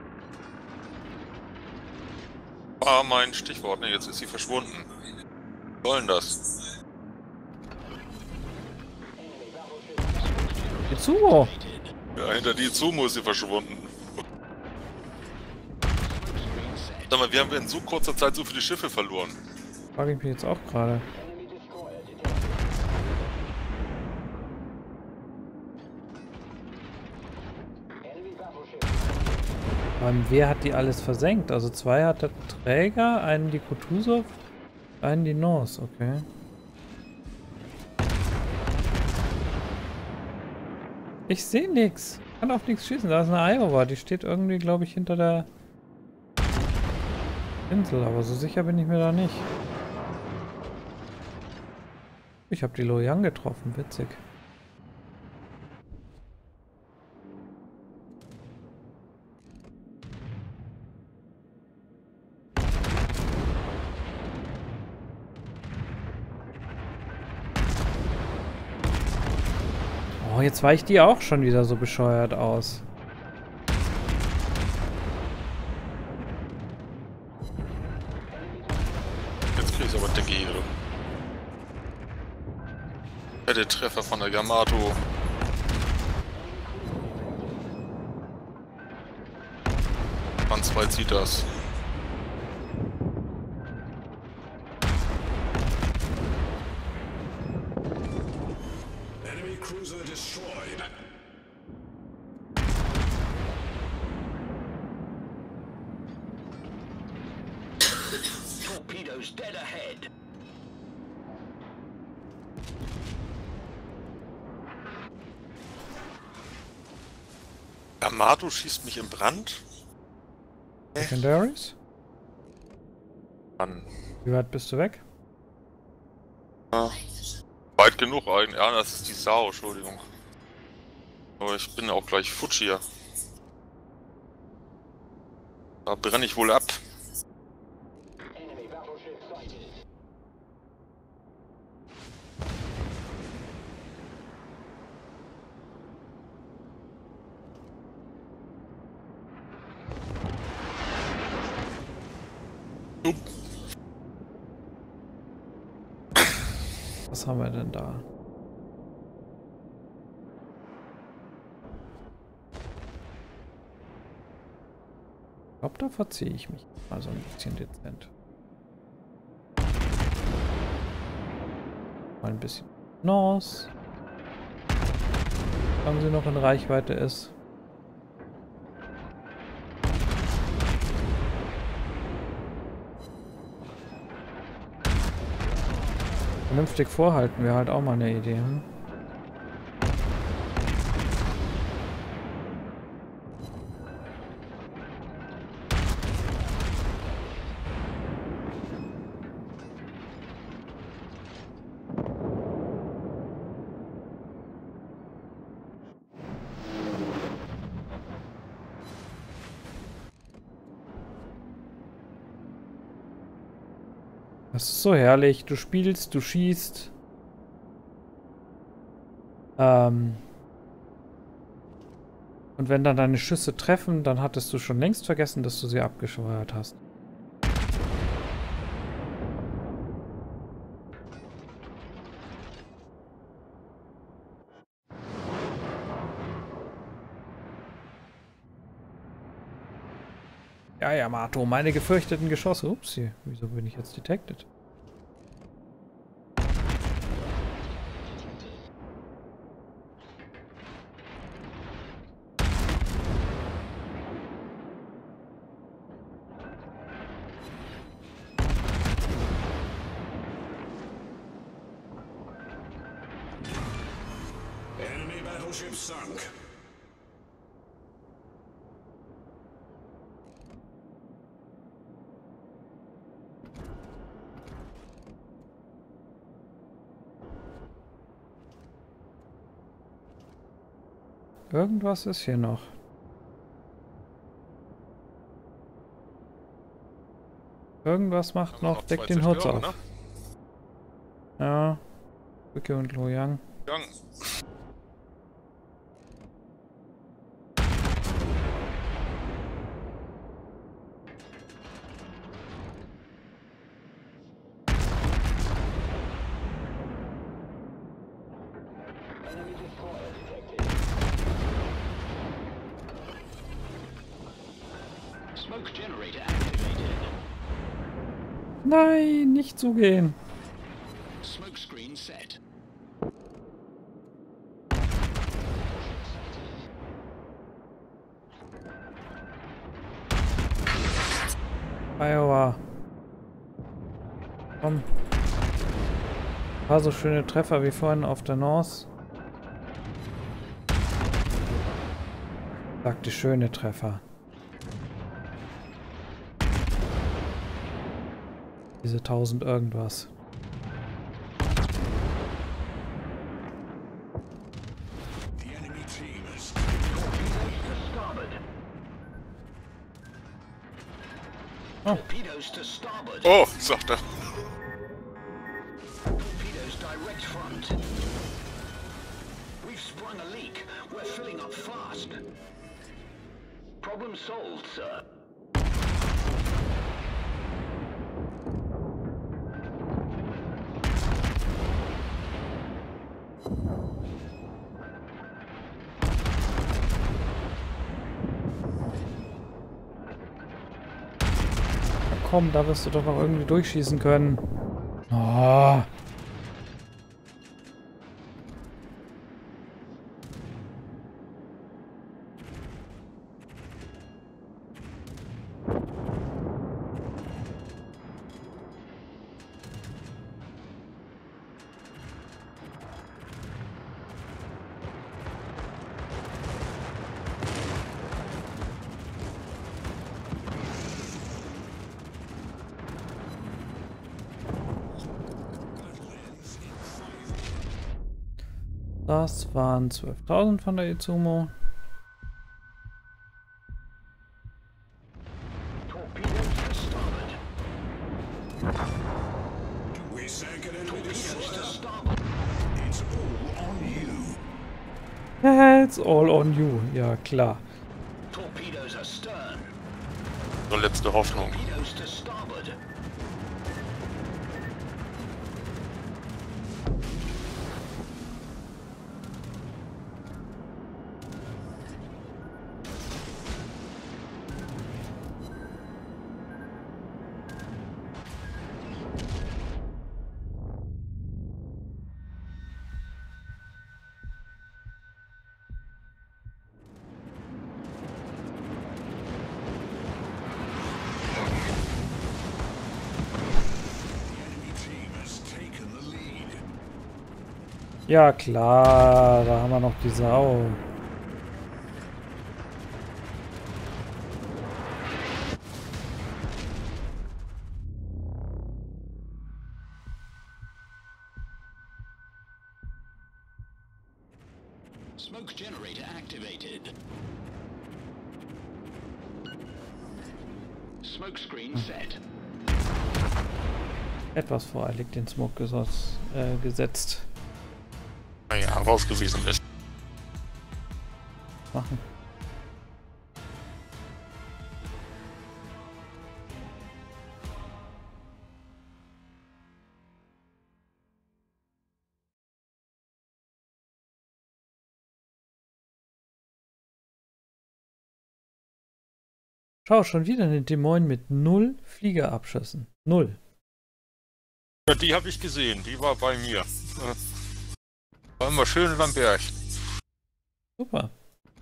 Ah, mein Stichwort. Ne, jetzt ist sie verschwunden. Was soll denn das? Itsumo! Ja, hinter die Izumo ist sie verschwunden. Sag mal, wir haben in so kurzer Zeit so viele Schiffe verloren. Frage ich mich jetzt auch gerade. Enemy destroyer detected. Enemy battleship. Ähm, wer hat die alles versenkt? Also zwei hat der Träger, einen die Kutuzov, einen die Norse, okay. Ich sehe nichts. Kann auf nichts schießen. Da ist eine Iowa, die steht irgendwie, glaube ich, hinter der Insel, aber so sicher bin ich mir da nicht. Ich habe die Loyang getroffen, witzig. Oh, jetzt weicht die auch schon wieder so bescheuert aus. Der Treffer von der Yamato. Ganz weit sieht das. Enemy cruiser destroyed. Torpedoes dead ahead. Yamato schießt mich im Brand? Secondaries? Mann. Wie weit bist du weg? Ja. Weit genug eigentlich. Ja, das ist die Sau, Entschuldigung. Aber ich bin auch gleich futsch hier. Da brenne ich wohl ab. Enemy battleship sighted. Jupp. Was haben wir denn da? Ich glaube, da verziehe ich mich mal so ein bisschen dezent. Mal ein bisschen Nance. Solange sie noch in Reichweite ist. Vernünftig vorhalten wäre halt auch mal eine Idee. Hm? Das ist so herrlich. Du spielst, du schießt. Ähm. Und wenn dann deine Schüsse treffen, dann hattest du schon längst vergessen, dass du sie abgescheuert hast. Ja, Yamato, meine gefürchteten Geschosse. Upsi, wieso bin ich jetzt detected? Enemy battleship sunk. Irgendwas ist hier noch. Irgendwas macht noch, deckt den Hutz auf. Ne? Ja. Wicke und Loyang. Gang. Enemy destroyer detected. Smoke generator activated. Nein, nicht zugehen. Smoke screen set. Iowa. Komm. War so schöne Treffer wie vorhin auf der North. Sagte schöne Treffer. Diese tausend irgendwas. The enemy team is Oh. Torpedoes to starboard. Oh, sagt er. Torpedoes direct front. We've sprung a leak. We're filling up fast. Problem solved, sir. Komm, da wirst du doch noch irgendwie durchschießen können. Oh. Das waren zwölftausend von der Izumo. Torpedoes to starboard. We sank an enemy Torpedoes to destroyer. starboard. It's all on you. It's all on you. Ja, klar. Torpedoes astern. So, letzte Hoffnung. Torpedoes to starboard. Ja, klar. Da haben wir noch die Sau. Smoke generator activated. Smoke screen set. Etwas voreilig den Smoke gesetzt. Äh, gesetzt. Naja, rausgewiesen ist. Machen. Schau, schon wieder eine Des Moines mit null Fliegerabschüssen. Null. Ja, die habe ich gesehen, die war bei mir. War immer schön am Berg. Super.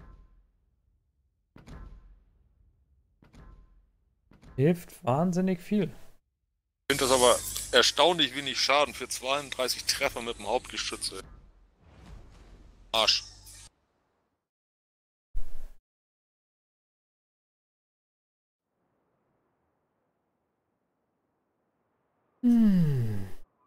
Hilft wahnsinnig viel. Ich finde das aber erstaunlich wenig Schaden für zweiunddreißig Treffer mit dem Hauptgeschütz. ey. Arsch. Hm.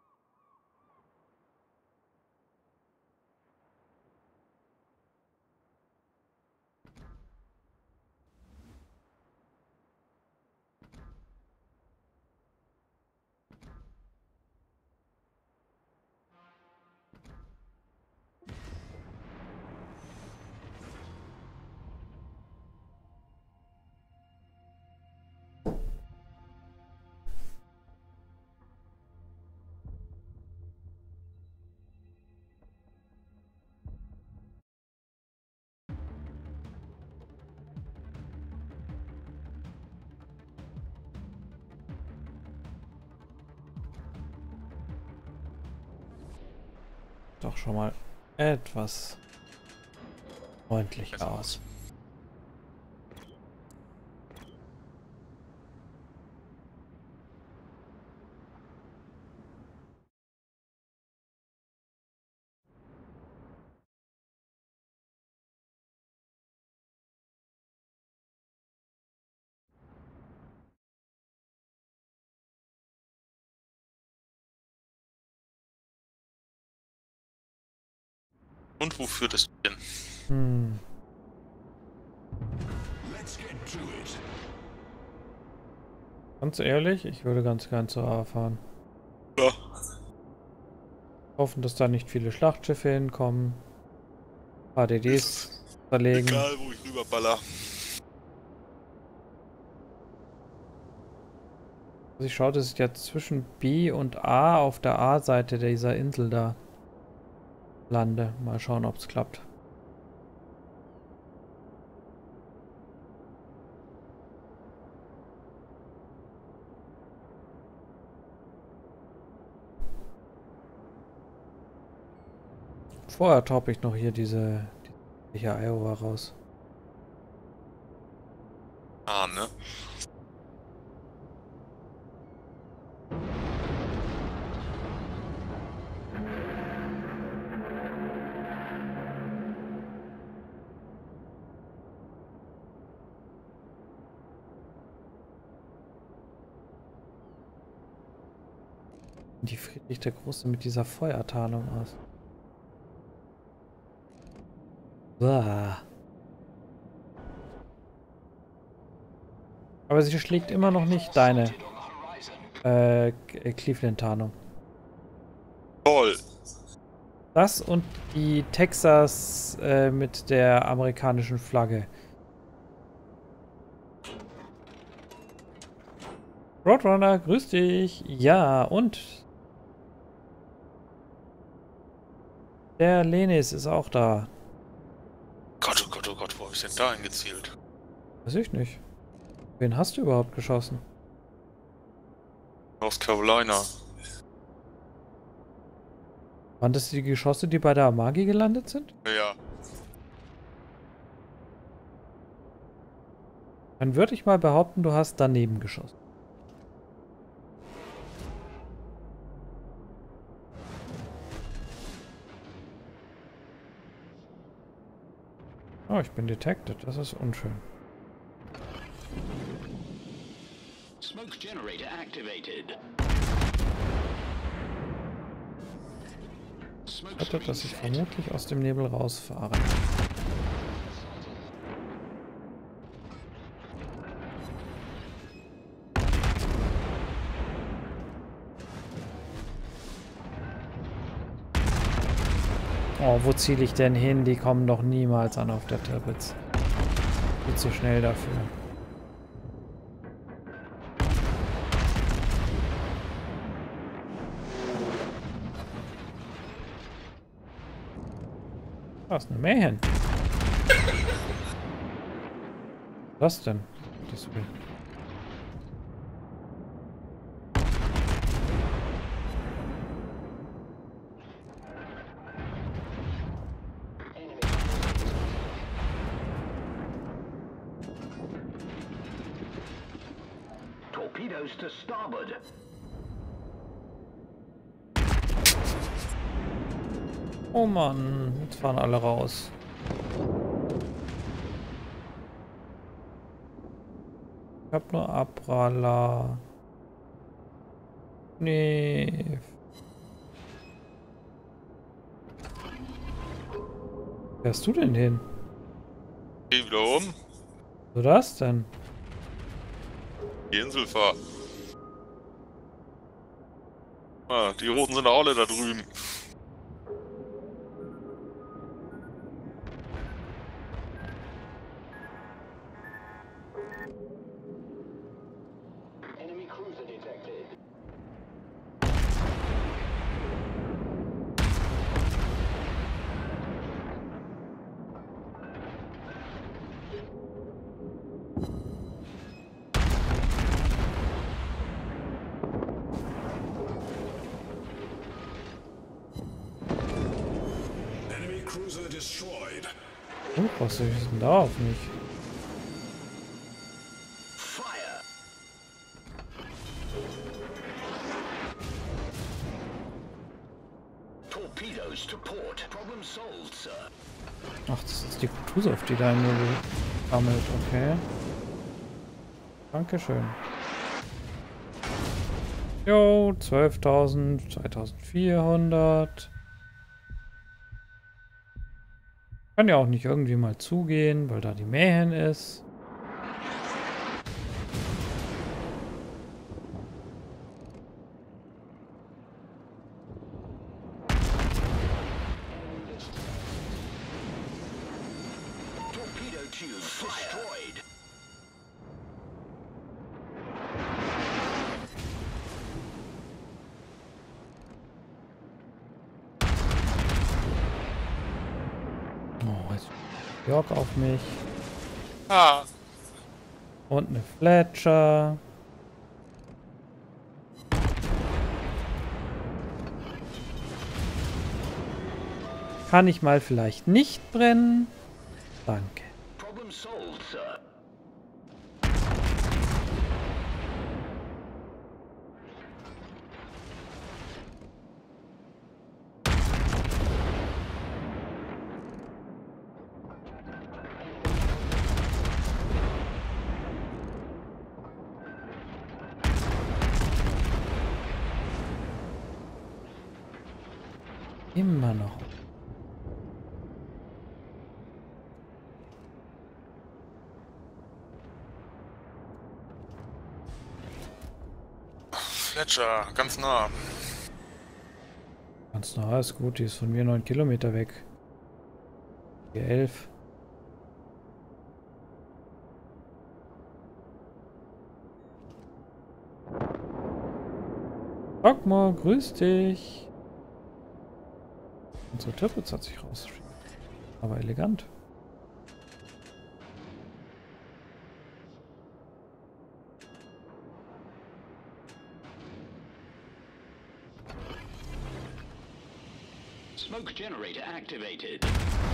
Doch schon mal etwas freundlicher aus. Und wo führt es denn? Hm. Let's get to it. Ganz ehrlich, ich würde ganz gern zur A fahren. Ja. Hoffen, dass da nicht viele Schlachtschiffe hinkommen. H D Ds verlegen. Egal, wo ich rüberballer. Also ich schaue, das ist ja zwischen B und A auf der A-Seite dieser Insel da. lande. Mal schauen, ob es klappt. Vorher toppe ich noch hier diese, diese Iowa raus. Ah, ne? Die Friedrich der Große mit dieser Feuertarnung aus. Uah. Aber sie schlägt immer noch nicht deine äh, Cleveland-Tarnung. Toll! Das und die Texas äh, mit der amerikanischen Flagge. Roadrunner, grüß dich. Ja, und der Lenis ist auch da. Gott, oh Gott, oh Gott, wo hab ich denn da eingezielt? Weiß ich nicht. Wen hast du überhaupt geschossen? North Carolina. Waren das die Geschosse, die bei der Amagi gelandet sind? Ja. Dann würde ich mal behaupten, du hast daneben geschossen. Oh, ich bin detected. Das ist unschön. Smoke generator activated. Smoke Bedeutet, dass ich vermutlich aus dem Nebel rausfahre. Oh, wo ziele ich denn hin? Die kommen doch niemals an auf der Tirpitz. Viel zu schnell dafür. Was, eine Mähen? Was denn? Das will. Torpedoes to starboard. Oh Mann, jetzt fahren alle raus. Ich hab nur Abraller. Nee. Wo fährst du denn hin? Geh wieder um. Wo das denn? Die Insel fahr. Ah, die Roten sind auch alle da drüben. Enemy cruiser detected. Enemy cruiser destroyed. Oh, was ist denn da auf mich? Fire. Torpedoes to port. Problem solved, sir. Ach, das ist die Kutuzov, die da nur gesammelt, okay. Dankeschön. Jo, zwölftausend, zweitausendvierhundert. Kann ja auch nicht irgendwie mal zugehen, weil da die Mähen ist. Torpedo tube destroyed. Oh, jetzt York auf mich. Ah. Und eine Fletcher. Kann ich mal vielleicht nicht brennen? Danke. Problem solved, sir. Immer noch. Fletcher, ganz nah. Ganz nah ist gut, die ist von mir neun Kilometer weg. Hier elf. Rockmore, grüß dich. Unsere Tirpitz hat sich rausgeschrieben. Aber elegant. Smoke generator activated.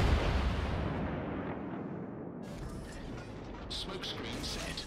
Smoke screen set.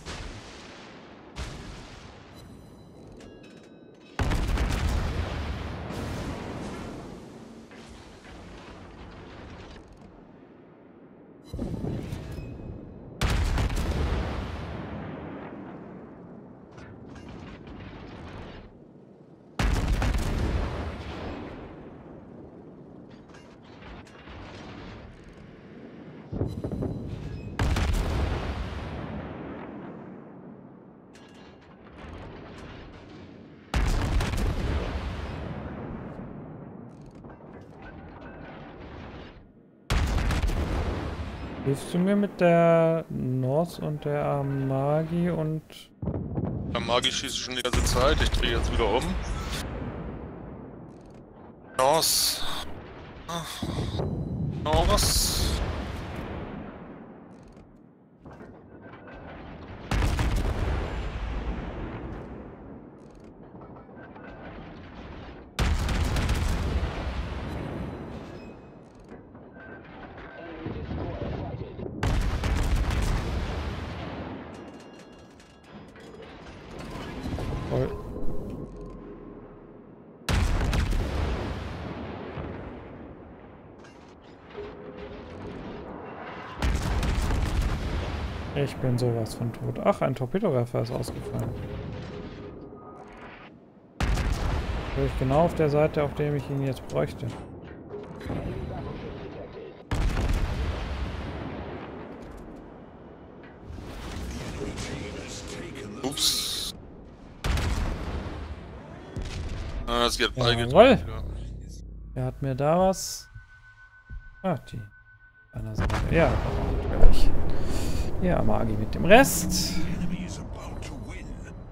Hilfst du mir mit der North und der Amagi und... Amagi schießt schon die ganze Zeit. Ich drehe jetzt wieder um. North. North. Voll. Ich bin sowas von tot. Ach, ein Torpedowerfer ist ausgefallen. Bin ich genau auf der Seite, auf der ich ihn jetzt bräuchte. Ups. Ah, das geht Jawohl. beigetragen. Wer hat mir da was? Ach, die. Einer Seite. Ja, natürlich. Ja, Magi mit dem Rest. Enemy is about to win.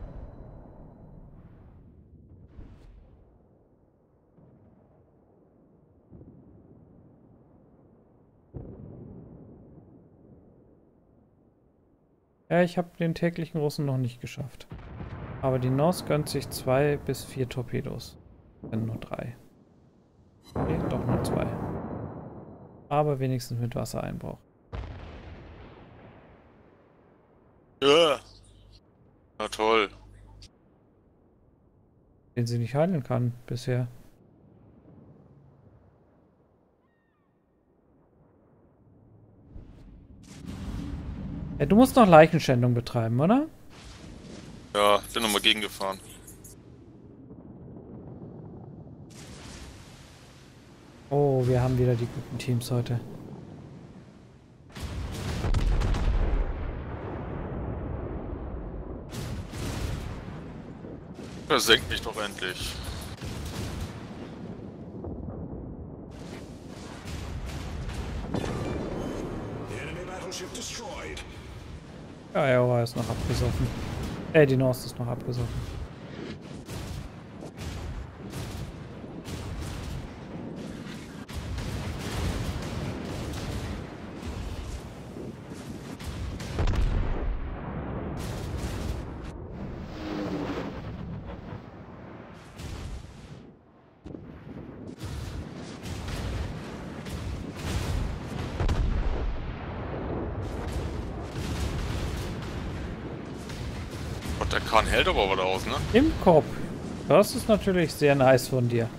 Ja, ich habe den täglichen Russen noch nicht geschafft. Aber die North gönnt sich zwei bis vier Torpedos. Wenn nur drei. Okay, doch nur zwei. Aber wenigstens mit Wassereinbruch. Ja. Na toll. Den sie nicht heilen kann bisher. Ja, du musst noch Leichenschändung betreiben, oder? Ja, bin nochmal gegengefahren. Oh, wir haben wieder die guten Teams heute. Das senkt mich doch endlich. The enemy battleship destroyed. Ja, Iowa ist noch abgesoffen. Äh, die North ist noch abgesoffen. Gott, der Kahn hält aber was aus, ne? Im Kopf. Das ist natürlich sehr nice von dir.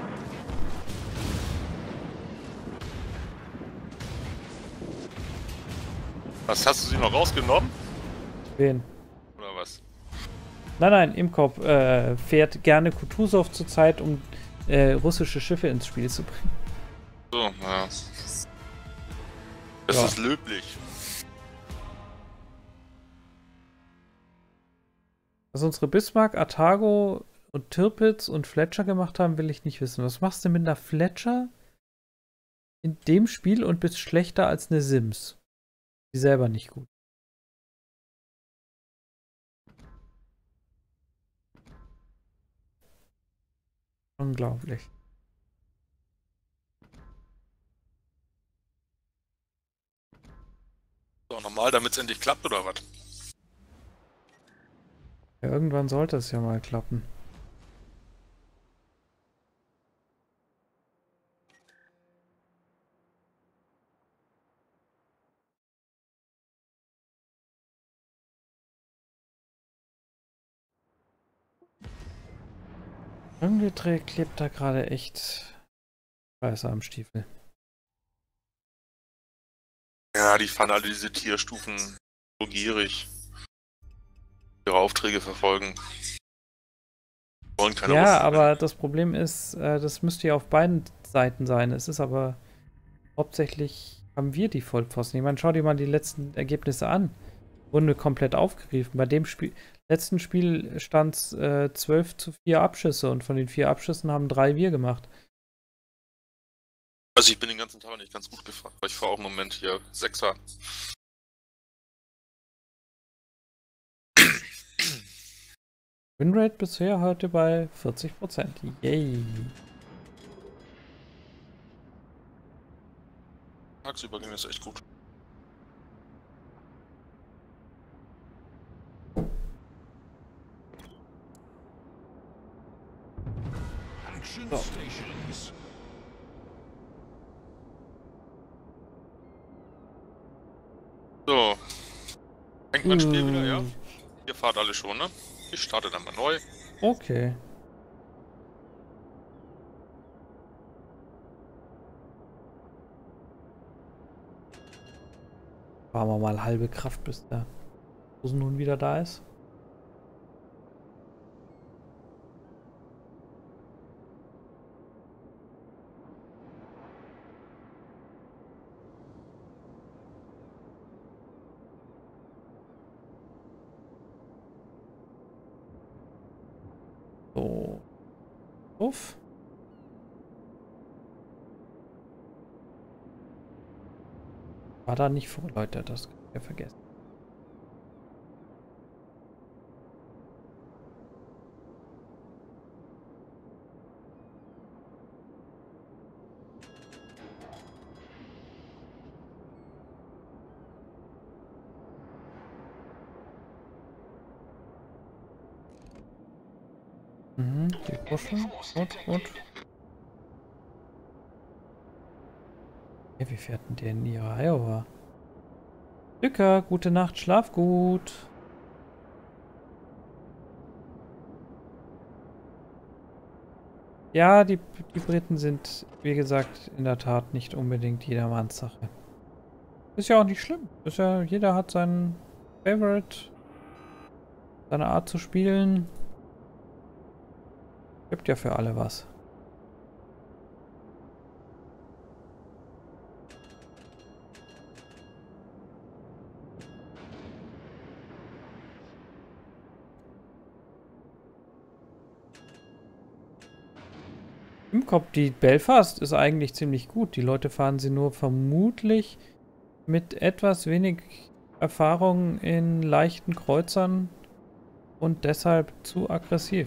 Was, hast du sie noch rausgenommen? Wen? Oder was? Nein, nein, Imkop äh, fährt gerne Kutuzov zurzeit, um äh, russische Schiffe ins Spiel zu bringen. So, ja. Das Ja. ist löblich. Was unsere Bismarck, Atago und Tirpitz und Fletcher gemacht haben, will ich nicht wissen. Was machst du mit einer Fletcher in dem Spiel und bist schlechter als eine Sims? Die selber nicht gut. Unglaublich. So, normal, damit es endlich klappt, oder was? Ja, irgendwann sollte es ja mal klappen. Irgendwie trägt, klebt da gerade echt Scheiße am Stiefel. Ja, die fahren alle diese Tierstufen so gierig. Ihre Aufträge verfolgen. Wollen keine Ja, Russen aber mehr. das Problem ist, äh, das müsste ja auf beiden Seiten sein. Es ist aber hauptsächlich haben wir die Vollpfosten. Ich meine, schau dir mal die letzten Ergebnisse an. Wurden wir komplett aufgegriffen. Bei dem Spiel, letzten Spiel stand es äh, zwölf zu vier Abschüsse und von den vier Abschüssen haben drei wir gemacht. Also ich bin den ganzen Tag nicht ganz gut gefahren, weil ich fahre auch im Moment hier Sechser. Winrate bisher heute bei vierzig Prozent. Yay. Tagsüber ging das echt gut. Action So. stations. So. Fängt mein Spiel wieder, ja? Mm, Ihr fahrt alle schon, ne? Ich starte dann mal neu. Okay. Fahren wir mal halbe Kraft, bis der Rosen nun wieder da ist. So. Uff. War da nicht vor, Leute, das könnt ihr vergessen. Mhm, die pushen. Gut, gut. Ja, wie fährt denn der in ihre Iowa? Lücker, gute Nacht, schlaf gut. Ja, die, die Briten sind, wie gesagt, in der Tat nicht unbedingt jedermanns Sache. Ist ja auch nicht schlimm. Ist ja, jeder hat seinen Favorite, seine Art zu spielen. Gibt ja für alle was. Im Kopf, die Belfast ist eigentlich ziemlich gut. Die Leute fahren sie nur vermutlich mit etwas wenig Erfahrung in leichten Kreuzern und deshalb zu aggressiv.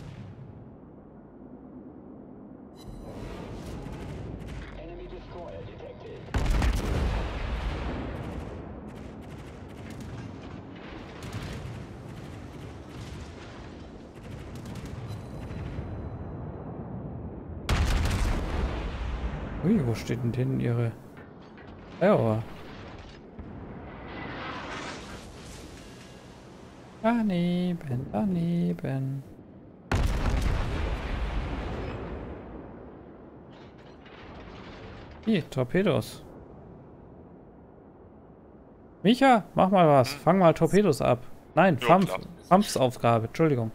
Enemy destroyer Ui, wo steht denn hinten ihre... Ja, daneben, daneben. Wie, Torpedos. Micha, mach mal was. Fang mal Torpedos ab. Nein, Ja, Fampf, klar. Fampfsaufgabe, Entschuldigung.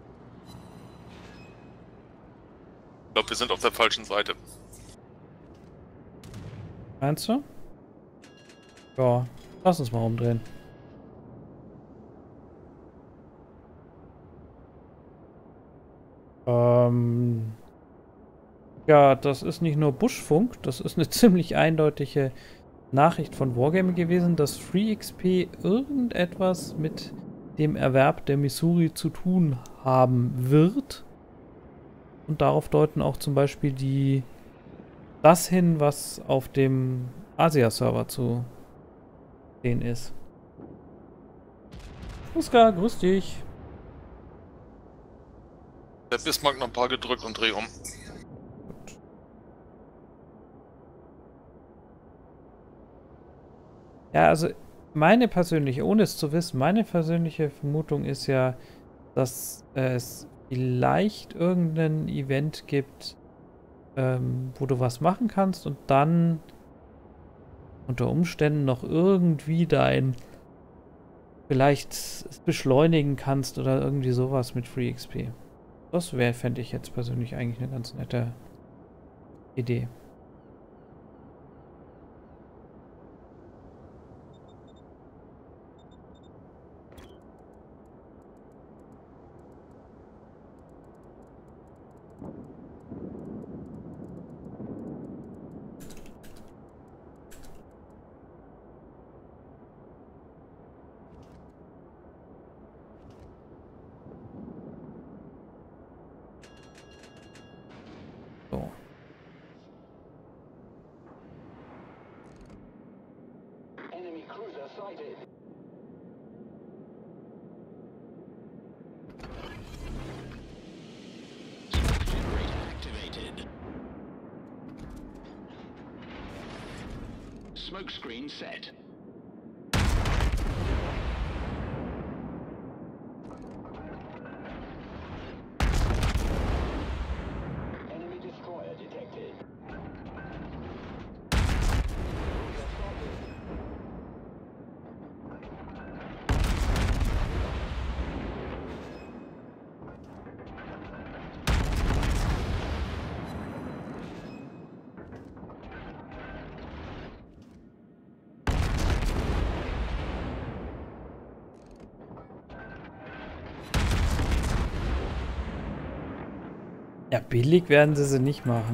Ich glaube, wir sind auf der falschen Seite. Meinst du? Ja, lass uns mal umdrehen. Ähm... Ja, das ist nicht nur Buschfunk, das ist eine ziemlich eindeutige Nachricht von Wargaming gewesen, dass Free X P irgendetwas mit dem Erwerb der Missouri zu tun haben wird. Und darauf deuten auch zum Beispiel die das hin, was auf dem Asia-Server zu sehen ist. Oskar, grüß dich. Der Bismarck noch ein paar gedrückt und dreh um. Ja, also meine persönliche, ohne es zu wissen, meine persönliche Vermutung ist ja, dass es vielleicht irgendein Event gibt, ähm, wo du was machen kannst und dann unter Umständen noch irgendwie dein vielleicht es beschleunigen kannst oder irgendwie sowas mit Free X P. Das wäre, fände ich jetzt persönlich eigentlich eine ganz nette Idee. So. Enemy cruiser sighted. Generator activated. Smoke screen set. Enemy destroyer detected. Ja, billig werden sie sie nicht machen.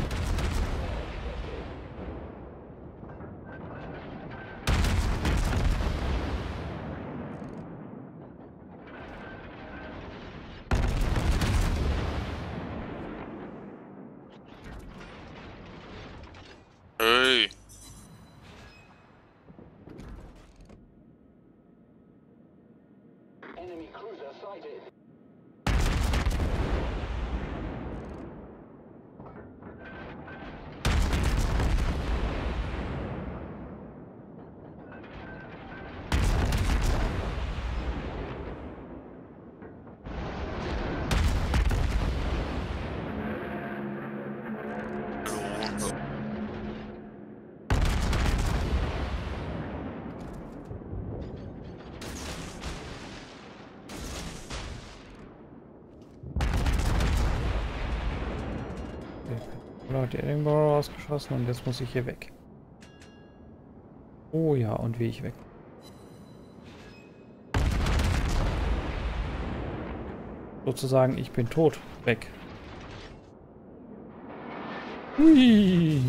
Hey. Enemy cruiser sighted. Oder hat die Edinburgh rausgeschossen und jetzt muss ich hier weg. Oh ja, und wie ich weg. Sozusagen, ich bin tot. Weg. Hui.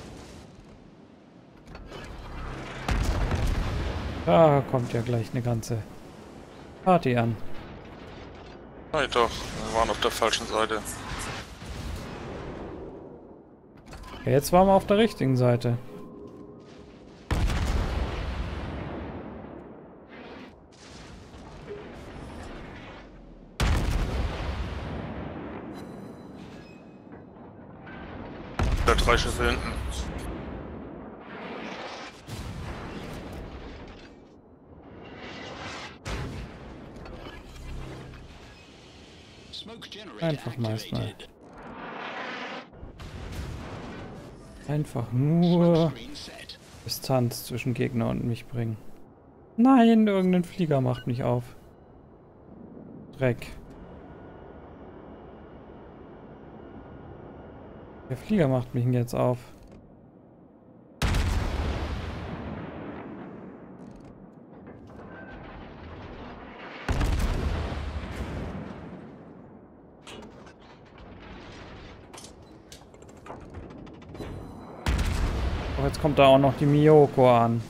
Da kommt ja gleich eine ganze Party an. Nein, doch, wir waren auf der falschen Seite. Ja, jetzt waren wir auf der richtigen Seite. Da drei Schiffe hinten. Einfach Meister. Einfach nur Distanz zwischen Gegner und mich bringen. Nein, irgendein Flieger macht mich auf. Dreck. Der Flieger macht mich jetzt auf. Oh, jetzt kommt da auch noch die Miyoko an.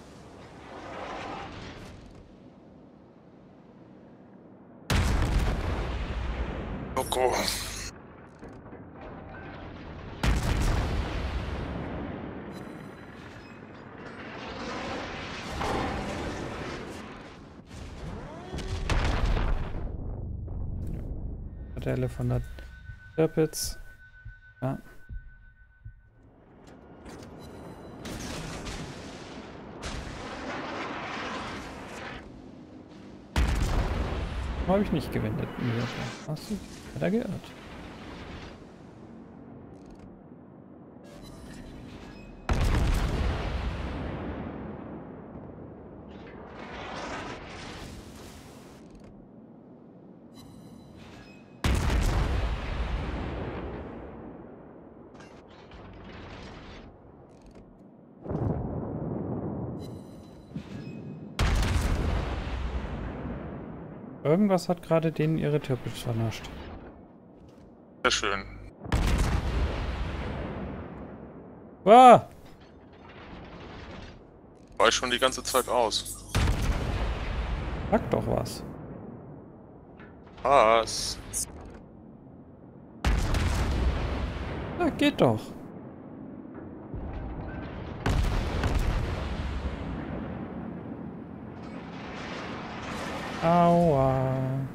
Miyoko. Modelle von der Tirpitz. Ja. Habe ich nicht gewendet. Hast du weiter geirrt? Irgendwas hat gerade denen ihre Tirpitz vernascht. Sehr schön. Ah! War ich schon die ganze Zeit aus. Sag doch was. Was? Ja, geht doch. Aua.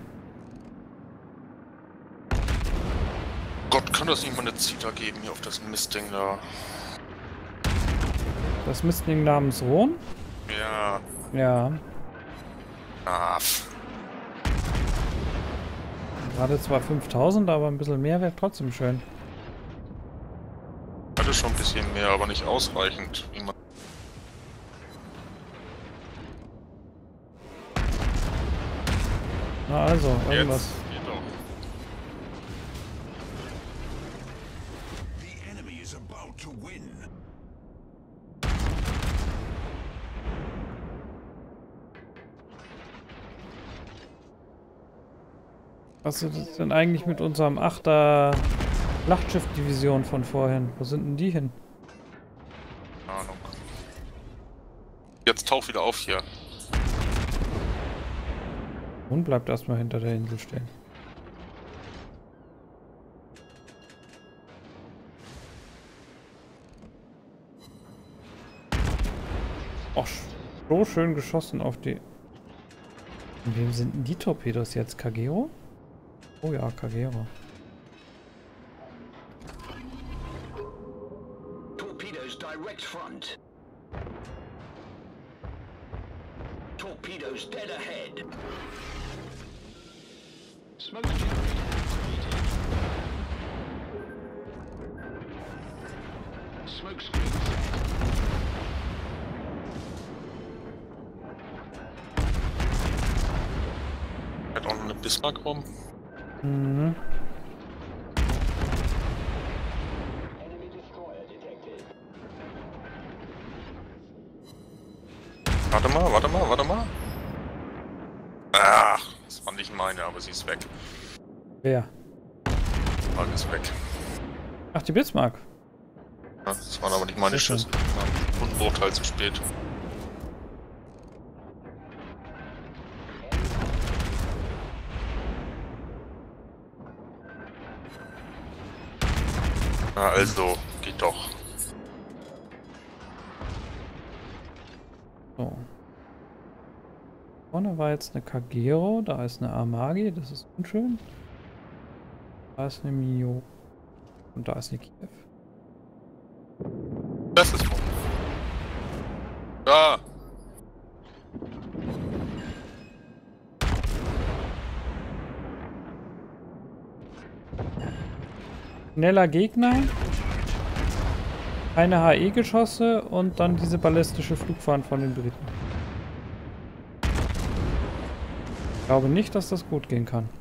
Gott, kann das nicht mal eine Zita geben hier auf das Mistding da? Das Mistding namens Rohn? Ja. Ja. Ah. Gerade zwar fünftausend, aber ein bisschen mehr wäre trotzdem schön. Hatte schon ein bisschen mehr, aber nicht ausreichend. Wie man Na also, irgendwas. Jetzt geht doch. The enemy is about to win. Was ist denn eigentlich mit unserem Achter Schlachtschiff-Division von vorhin? Wo sind denn die hin? Keine Ahnung. Jetzt tauch wieder auf hier. Und bleibt erstmal hinter der Insel stehen. Och, so schön geschossen auf die... Von wem sind denn die Torpedos jetzt? Kagero? Oh ja, Kagero. Torpedoes direct front. Torpedoes dead ahead. Smoke generator activated. Smoke screen set. Hat auch noch eine Bismarck rum. Mhm. Enemy destroyer detected. Warte mal, warte mal, warte mal. Ach, das war nicht meine, aber sie ist weg. Wer? Alles weg. Ach, die Bismarck. Ja, das waren aber nicht meine Sehr schön. Schüsse. Und ein Bruchteil zu spät. Na also, geht doch. So. Vorne war jetzt eine Kagero, da ist eine Amagi, das ist unschön. Da ist eine Mio. Und da ist eine Kiew. Das ist Mumpf. Da! Schneller Gegner. Keine H E-Geschosse und dann diese ballistische Flugfahrt von den Briten. Ich glaube nicht, dass das gut gehen kann.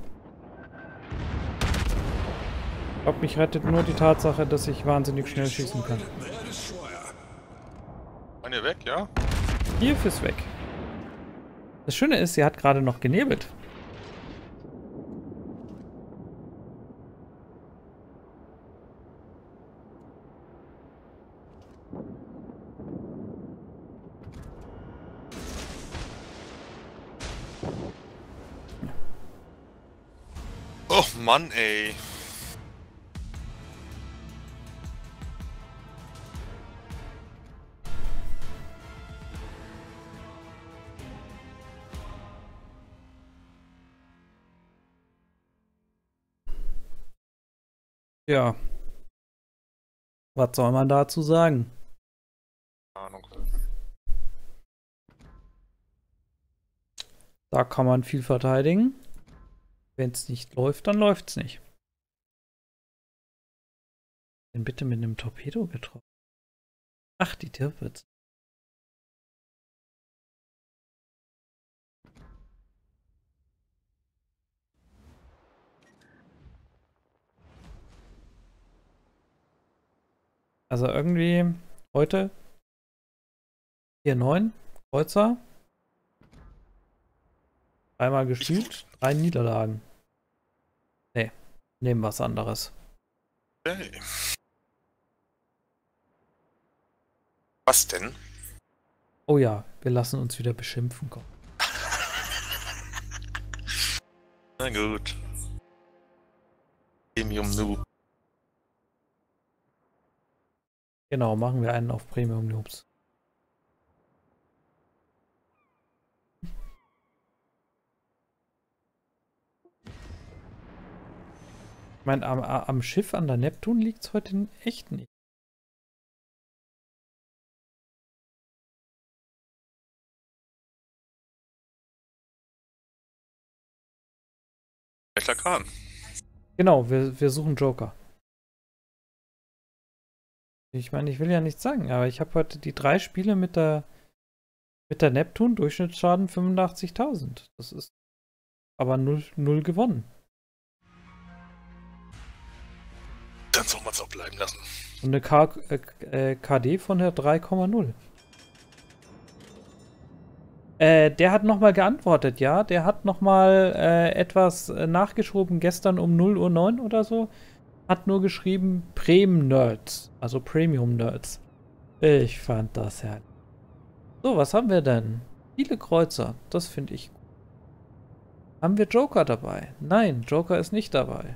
Ich glaube, mich rettet nur die Tatsache, dass ich wahnsinnig schnell schießen kann. Their destroyer. Eine weg, ja? Hier ist weg. Das Schöne ist, sie hat gerade noch genebelt. Oh Mann, ey. Ja. Was soll man dazu sagen? Keine Ahnung. Da kann man viel verteidigen. Wenn es nicht läuft, dann läuft es nicht. Denn bitte mit einem Torpedo getroffen. Ach, die Tirpitz. Also irgendwie heute vier neun, Kreuzer. Dreimal gespielt, drei Niederlagen. Nee, nehmen was anderes. Okay. Was denn? Oh ja, wir lassen uns wieder beschimpfen kommen. Na gut. Premium Noob. Genau, machen wir einen auf Premium Noobs. Ich meine, am, am Schiff an der Neptun liegt es heute echt nicht. Schlechter Kran. Genau, wir, wir suchen Joker. Ich meine, ich will ja nichts sagen, aber ich habe heute die drei Spiele mit der mit der Neptun, Durchschnittsschaden fünfundachtzigtausend. Das ist aber null, null gewonnen. Dann soll man es auch bleiben lassen. Und eine K äh, K D von der drei Komma null. Äh, der hat nochmal geantwortet, ja. Der hat nochmal äh, etwas äh, nachgeschoben, gestern um null Uhr neun oder so. Hat nur geschrieben Prem-Nerds, also Premium-Nerds. Ich fand das herrlich. So, was haben wir denn? Viele Kreuzer, das finde ich gut. Haben wir Joker dabei? Nein, Joker ist nicht dabei.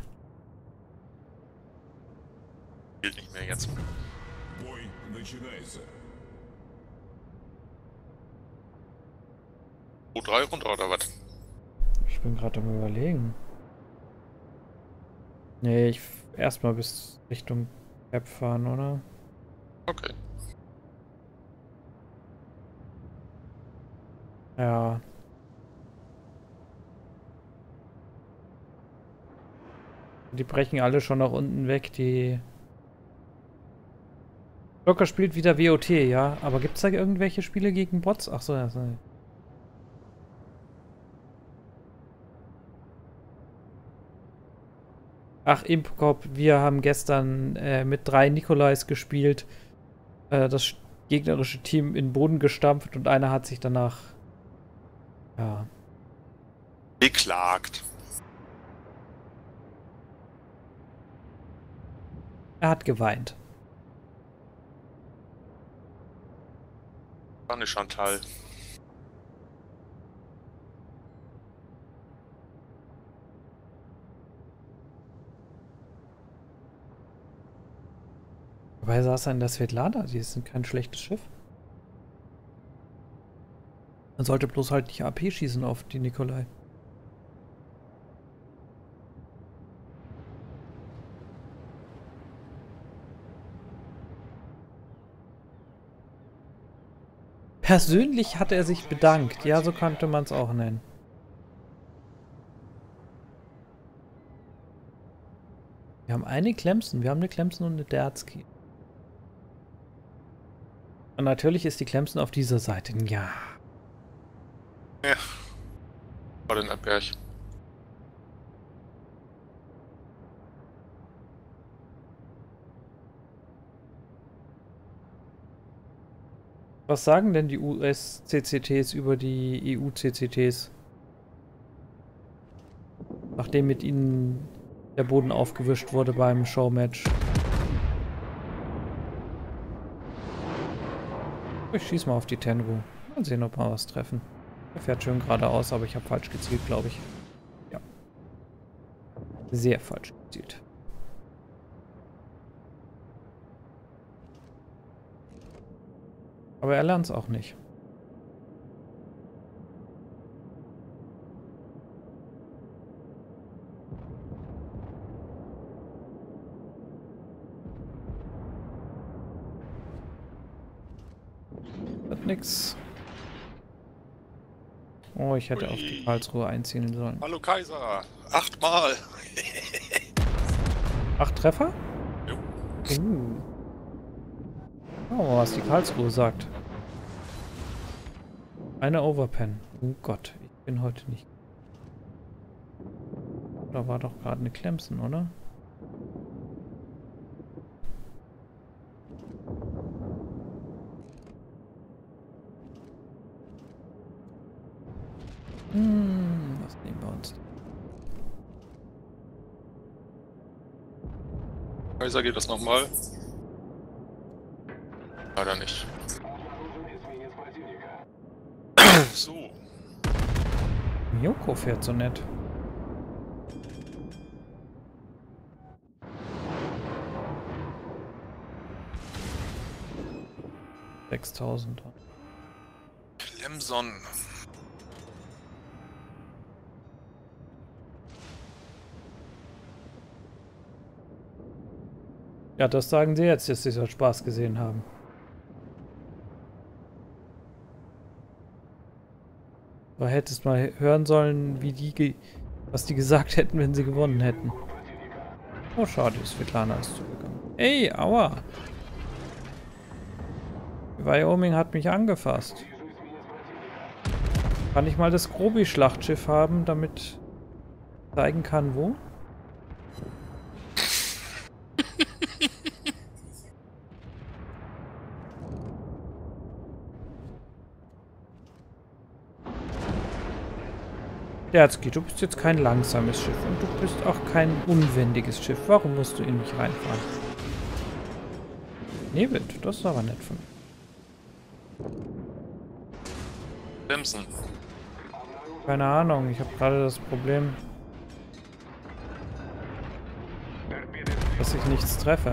Gilt nicht mehr jetzt. Бой начинается. O drei runter oder was? Ich bin gerade am Überlegen. Nee, ich erstmal bis Richtung Cap fahren, oder? Okay. Ja. Die brechen alle schon nach unten weg, die... Joker spielt wieder W O T, ja. Aber gibt es da irgendwelche Spiele gegen Bots? Ach so, ja. So. Ach, Impcop, wir haben gestern äh, mit drei Nikolais gespielt. Äh, das gegnerische Team in den Boden gestampft und einer hat sich danach... Ja. Beklagt. Er hat geweint. War eine Chantal. Dabei saß er in der Svetlana, die ist kein schlechtes Schiff. Man sollte bloß halt nicht A P schießen auf die Nikolai. Persönlich hat er sich bedankt. Ja, so könnte man es auch nennen. Wir haben eine Clemson. Wir haben eine Clemson und eine Derzki. Und natürlich ist die Clemson auf dieser Seite. Ja. Ja. War denn ein Berg? Was sagen denn die U S-C C Ts über die E U-C C Ts? Nachdem mit ihnen der Boden aufgewischt wurde beim Showmatch. Ich schieße mal auf die Tenru. Mal sehen, ob wir was treffen. Er fährt schön geradeaus, aber ich habe falsch gezielt, glaube ich. Ja. Sehr falsch gezielt. Aber er lernt es auch nicht. Hat nix. Oh, ich hätte Ui. auf die Karlsruhe einziehen sollen. Hallo Kaiser! Achtmal! Acht Treffer? Jo. Uh. Oh, was die Karlsruhe sagt. Eine Overpen. Oh Gott, ich bin heute nicht. Da war doch gerade eine Clemson, oder? Hm, was nehmen wir uns? Kaiser, geht das nochmal? Leider nicht. So. Miyoko fährt so nett. sechstausend. Clemson. Ja, das sagen sie jetzt, dass sie so Spaß gesehen haben. Du hättest mal hören sollen, wie die ge was die gesagt hätten, wenn sie gewonnen hätten. Oh, schade, Svetlana ist zugegangen. Ey, aua! Wyoming hat mich angefasst. Kann ich mal das Grobi-Schlachtschiff haben, damit ich zeigen kann, wo? Derzki, du bist jetzt kein langsames Schiff und du bist auch kein unwendiges Schiff. Warum musst du in mich reinfahren? Nebet, das ist aber nett von mir. Clemson. Keine Ahnung, ich habe gerade das Problem, dass ich nichts treffe.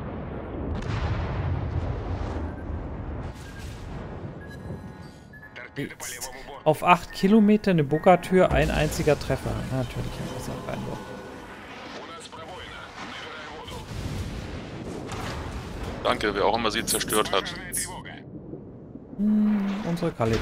Jetzt. Auf acht Kilometer eine Bogartür, ein einziger Treffer. Ja, natürlich hat das auch Einwurf. Danke, wer auch immer sie zerstört hat. Hm, unsere Kalibon.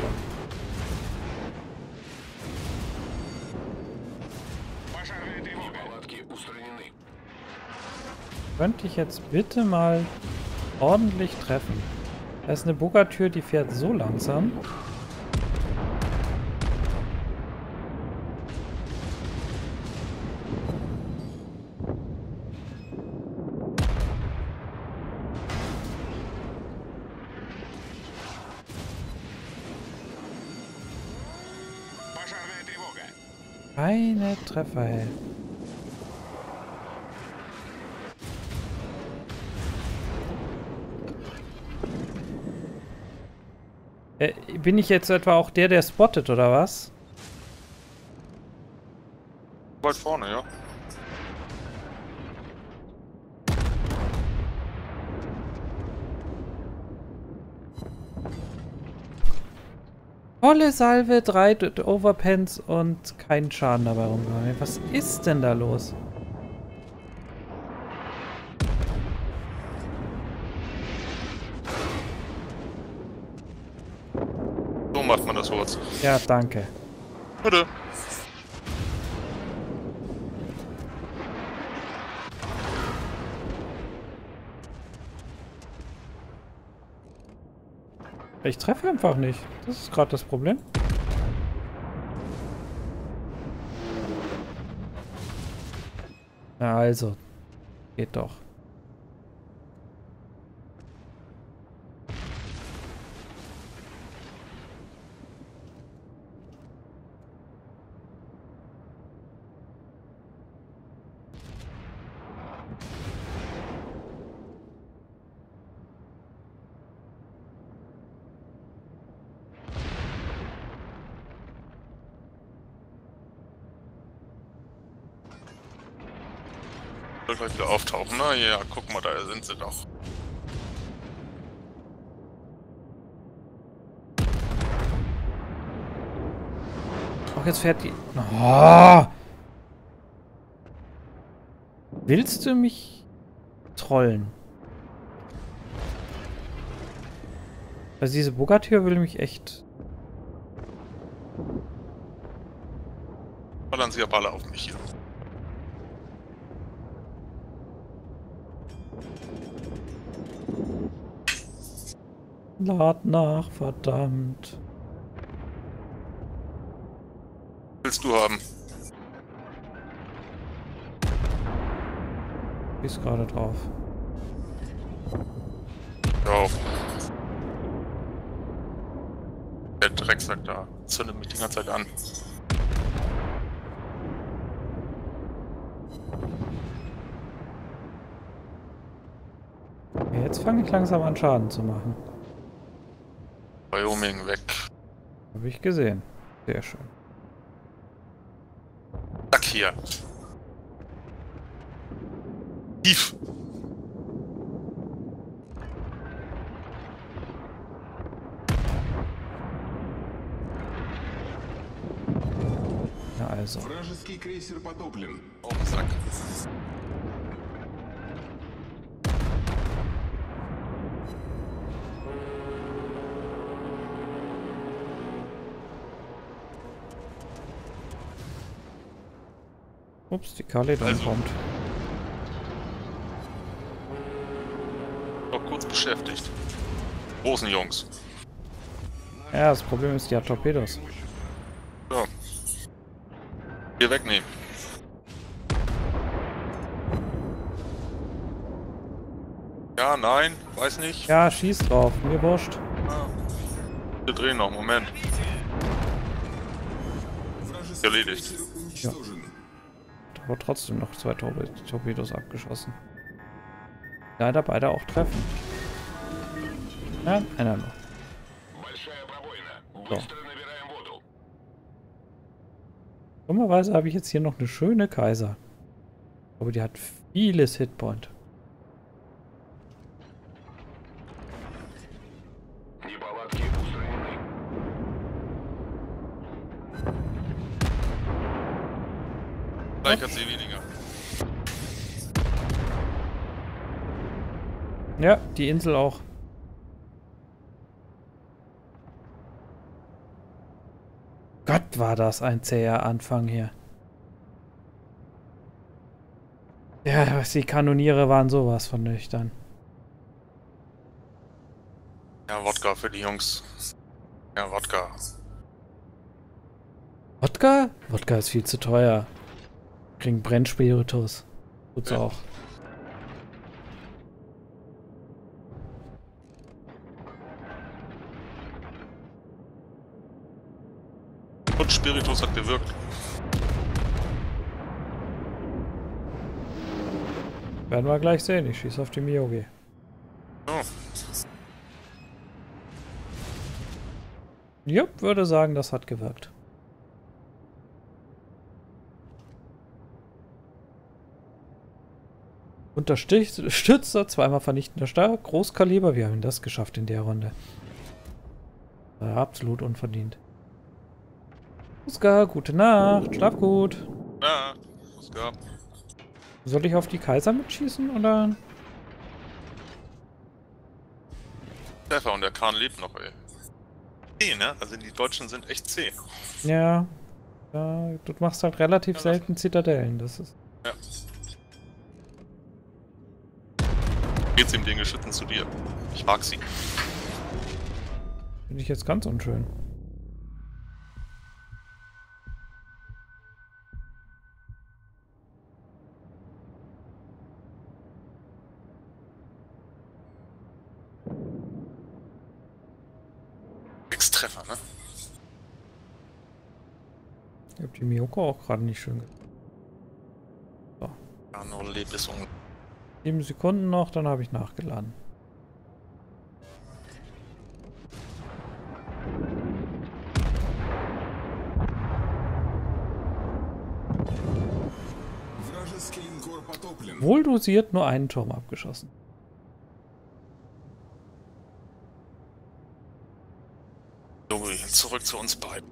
Könnte ich jetzt bitte mal ordentlich treffen? Da ist eine Bogartür, die fährt so langsam. Keine Treffer, ey. Äh, bin ich jetzt etwa auch der, der spottet, oder was? Weit vorne, ja. Volle Salve, drei Overpens und kein Schaden dabei rumgegangen. Was ist denn da los? macht man das Holz. Ja, danke. Bitte. Ich treffe einfach nicht. Das ist gerade das Problem. Na also. Geht doch. Soll gleich wieder auftauchen, na ja, guck mal, da sind sie doch. Ach, jetzt fährt die... Oh! Willst du mich trollen? Also diese Bogartür will mich echt... Ballern sie aber alle auf mich hier. Lad nach, verdammt. Willst du haben? Ist gerade drauf. Ja. Der Drecksack da zündet mich die ganze Zeit an. Jetzt fange ich langsam an, Schaden zu machen. Wyoming weg. Habe ich gesehen. Sehr schön. Zack hier. Tief. Ja, also. Вражеский крейсер потоплен. Oh, Sack. Ups, die Kaledon Also. kommt. Noch kurz beschäftigt. Großen Jungs. Ja, das Problem ist, die hat Torpedos. So. Hier wegnehmen. Ja, nein, weiß nicht. Ja, schieß drauf. Mir wurscht. Ah. Wir drehen noch, Moment. Вражеский Erledigt. крейсер уничтожен. Aber trotzdem noch zwei Tor Torpedos abgeschossen. Leider beide auch treffen. Ja, einer noch. Большая пробоина. So. Быстро набираем воду. Dummerweise habe ich jetzt hier noch eine schöne Kaiser. Aber die hat vieles Hitpoint. Неполадки устранены. Gleich hat sie weniger. Ja, die Insel auch. Gott, war das ein zäher Anfang hier. Ja, was die Kanoniere waren sowas von nüchtern. Ja, Wodka für die Jungs. Ja, Wodka. Wodka? Wodka ist viel zu teuer. Kriegen Brennspiritus. Tut's Ja. auch. Und Spiritus hat gewirkt. Werden wir gleich sehen. Ich schieße auf die Miyogi. Oh. Jupp, würde sagen, das hat gewirkt. Unterstützer, zweimal vernichtender Stab, Großkaliber. Wir haben das geschafft in der Runde. War absolut unverdient. Oskar, gute Nacht. Schlaf gut. Ja, Oskar. Soll ich auf die Kaiser mitschießen oder? Treffer und der Kahn lebt noch, ey. zäh, ne? Also die Deutschen sind echt zäh. Ja. Ja, du machst halt relativ Ja, selten Zitadellen. Das ist. Ja. Geht's ihm den Geschützen zu dir? Ich mag sie. Finde ich jetzt ganz unschön. Sechs Treffer, ne? Ich habe die Miyoko auch gerade nicht schön gemacht. Ja, nur lebt es um. Sieben Sekunden noch, dann habe ich nachgeladen. Вражеский линкор потоплен. Wohl dosiert nur einen Turm abgeschossen. So, jetzt zurück zu uns beiden.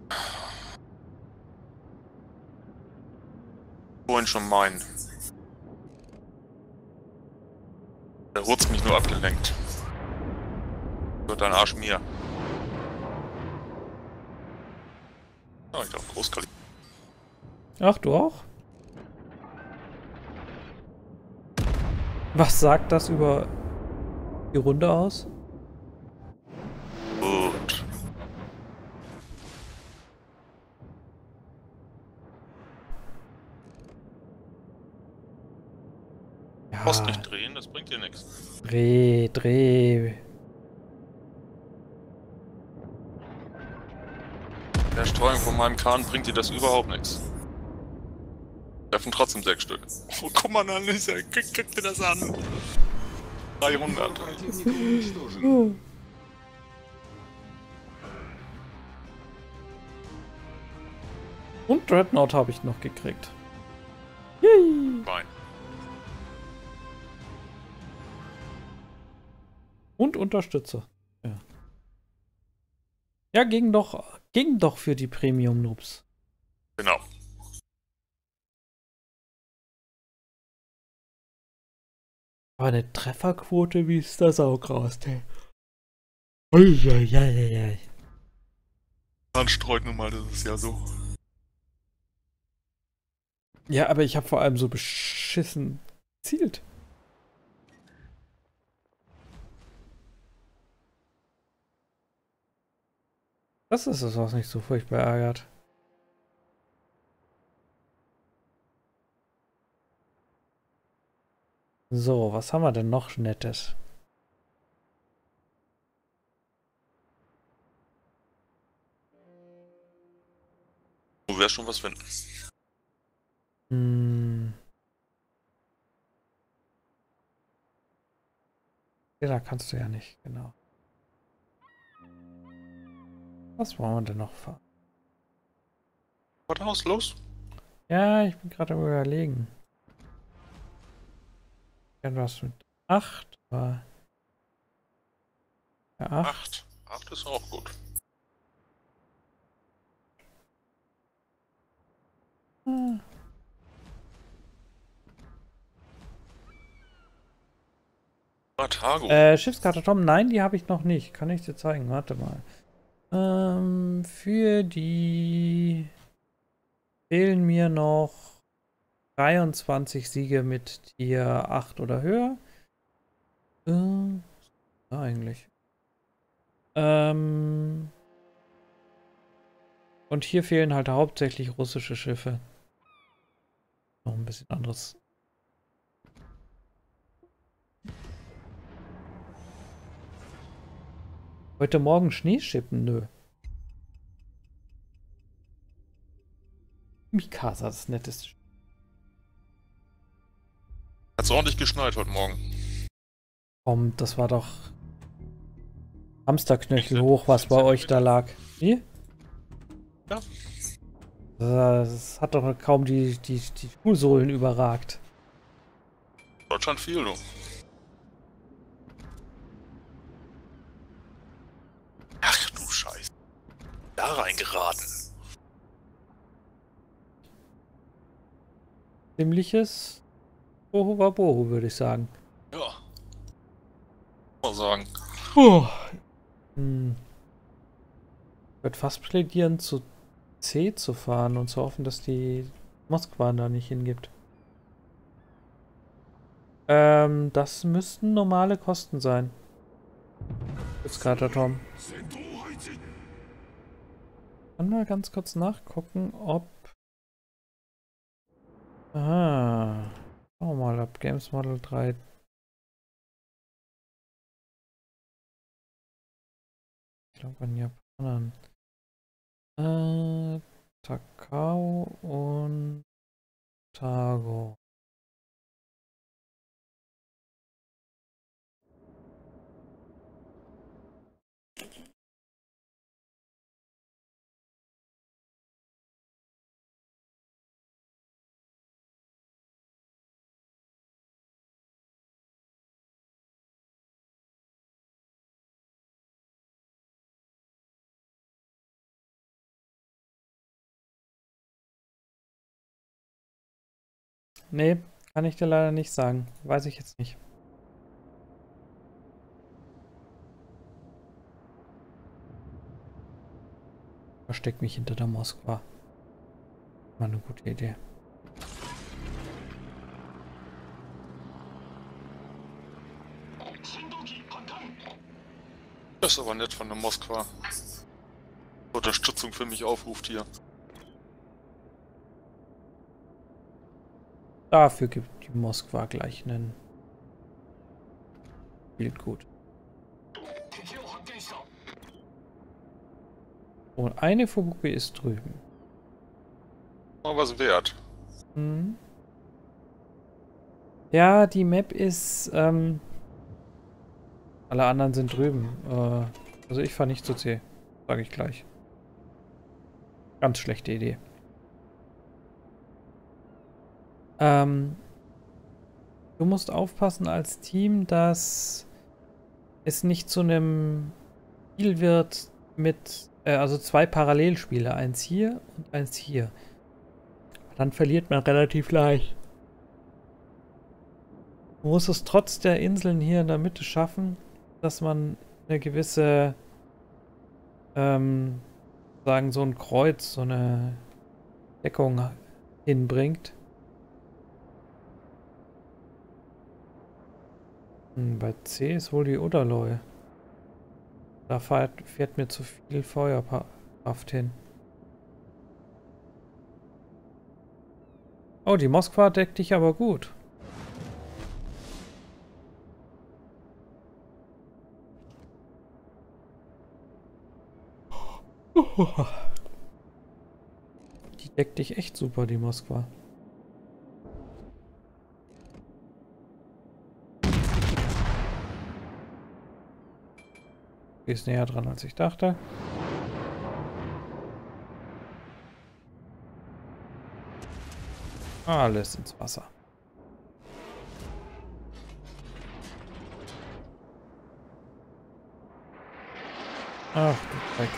Vorhin schon meinen. Der Hurz mich nur abgelenkt. Wird dein Arsch mir. Ah, ich glaube Großkaliber. Ach, du auch? Was sagt das über die Runde aus? Gut. Ja, Brauchst nicht drehen, das bringt dir nichts. dreh, dreh. Der Streuung von meinem Kahn bringt dir das überhaupt nichts. Treffen trotzdem sechs Stück. Oh, guck mal an, Lisa, guck, guck dir das an. dreihundert. Противник уничтожен. Und Dreadnought habe ich noch gekriegt. Yay. Nein. Und Unterstützer. Ja. Ja, ging doch, ging doch für die Premium-Noobs. Genau. Aber eine Trefferquote, wie ist das auch raus, ey? Uiuiuiui. Dann streut nun mal, das ist ja so. Ja, aber ich habe vor allem so beschissen gezielt. Das ist es, was mich so furchtbar ärgert. So, was haben wir denn noch Nettes? Du wirst schon was finden. Hm. Ja, da kannst du ja nicht, genau. Was wollen wir denn noch fahren? Warte aus, los. Ja, ich bin gerade am Überlegen. Ja, was mit acht war. Ja, acht. Acht. Acht ist auch gut. Hm. Carthago. Äh, Schiffskarte Tom, nein, die habe ich noch nicht. Kann ich dir zeigen? Warte mal. Ähm, für die fehlen mir noch dreiundzwanzig Siege mit Tier acht oder höher. Äh, ja, eigentlich. Ähm, und hier fehlen halt hauptsächlich russische Schiffe. Noch ein bisschen anderes. Heute Morgen Schnee schippen? Nö. Mikasa, das netteste. Hat's ordentlich geschneit heute Morgen. Komm, das war doch Hamsterknöchel hoch, was bei euch da lag. Wie? Ja. Das hat doch kaum die, die, die Fußsohlen überragt. Deutschland viel, du. Ach du Scheiße. Da reingeraten. Ziemliches Bohu war Bohu, würde ich sagen. Ja. Mal sagen. Puh. Hm. Ich würde fast plädieren, zu C zu fahren und zu hoffen, dass die Moskwa da nicht hingibt. Ähm, das müssten normale Kosten sein. Schiffskrater Tom. Ich kann mal ganz kurz nachgucken, ob... Aha. Schauen wir mal, ob Games Model drei... Ich glaube an Japanern. Äh, Takao und Tago. Nee, kann ich dir leider nicht sagen. Weiß ich jetzt nicht. Versteck mich hinter der Moskwa. War eine gute Idee. Das ist aber nett von der Moskwa. Unterstützung für mich aufruft hier. Dafür gibt die Moskwa gleich einen Bild gut. Und eine Fubuki ist drüben. Mal was wert. Mhm. Ja, die Map ist, ähm, alle anderen sind drüben. Äh, also ich fahre nicht zu C. Sage ich gleich. Ganz schlechte Idee. Ähm, du musst aufpassen als Team, dass es nicht zu einem Spiel wird mit, äh, also zwei Parallelspiele. Eins hier und eins hier. Dann verliert man relativ leicht. Man muss es trotz der Inseln hier in der Mitte schaffen, dass man eine gewisse, ähm, sagen so ein Kreuz, so eine Deckung hinbringt. Hm, bei C ist wohl die Udaloy. Da fährt, fährt mir zu viel Feuerkraft hin. Oh, die Moskwa deckt dich aber gut. Die deckt dich echt super, die Moskwa. Die ist näher dran, als ich dachte. Alles ins Wasser. Ach, du Dreck.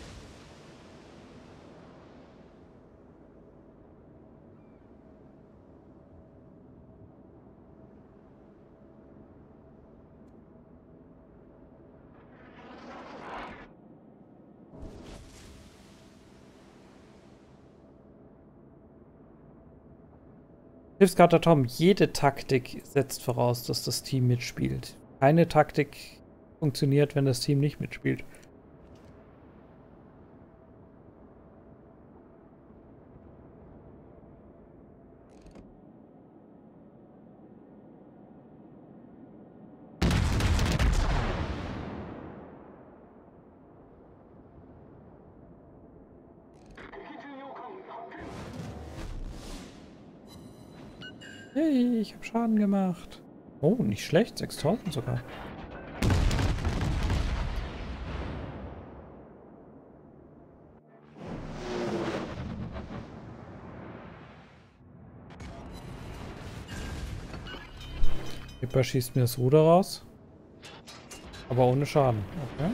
Schiffskrater Tom, jede Taktik setzt voraus, dass das Team mitspielt. Keine Taktik funktioniert, wenn das Team nicht mitspielt. Hey, ich habe Schaden gemacht. Oh, nicht schlecht. sechstausend sogar. Hipper schießt mir das Ruder raus. Aber ohne Schaden. Okay.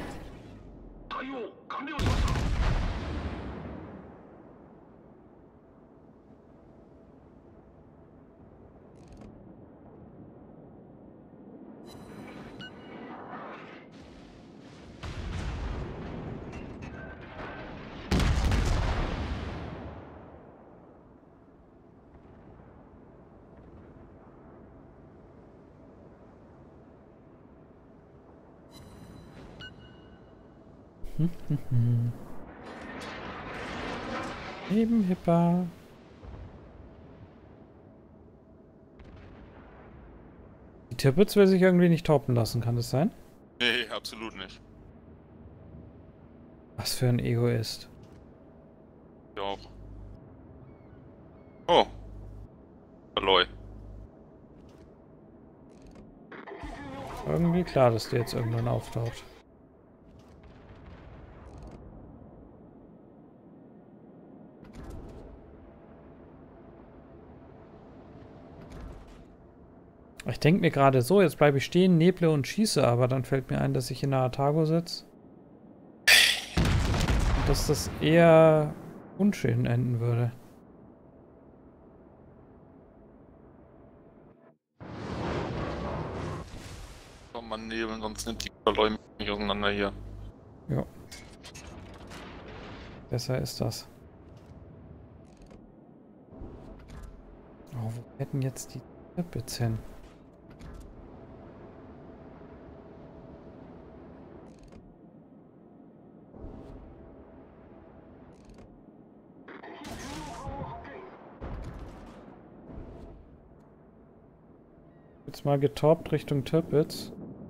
Nebenhipper. Die Tippets will sich irgendwie nicht toppen lassen, kann das sein? Nee, absolut nicht. Was für ein Egoist. Ja auch. Oh. Aloy. Irgendwie klar, dass der jetzt irgendwann auftaucht. Ich denke mir gerade so, jetzt bleibe ich stehen, neble und schieße, aber dann fällt mir ein, dass ich in der Atago sitze. Und dass das eher unschön enden würde. Komm mal nebeln, sonst nimmt die Aloy mich nicht auseinander hier. Ja. Besser ist das. Oh, wo hätten jetzt die Tippets hin? Jetzt mal getoppt Richtung Tippets.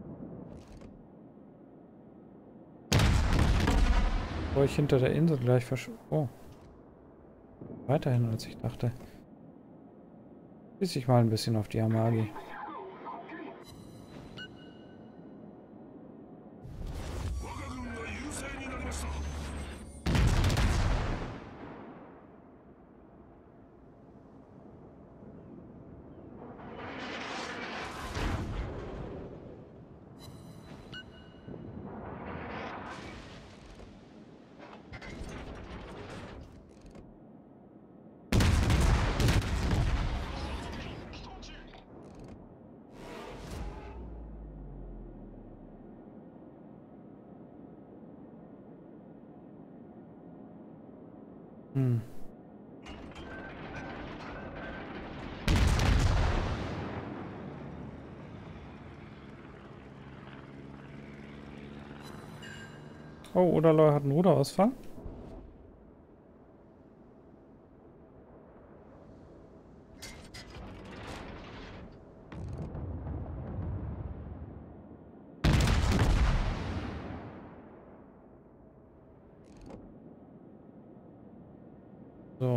Bevor ich hinter der Insel gleich versch... Oh. Weiterhin als ich dachte. Bis ich mal ein bisschen auf die Amagi. Hm. Oh, Odaloi hat einen Ruderausfall. So.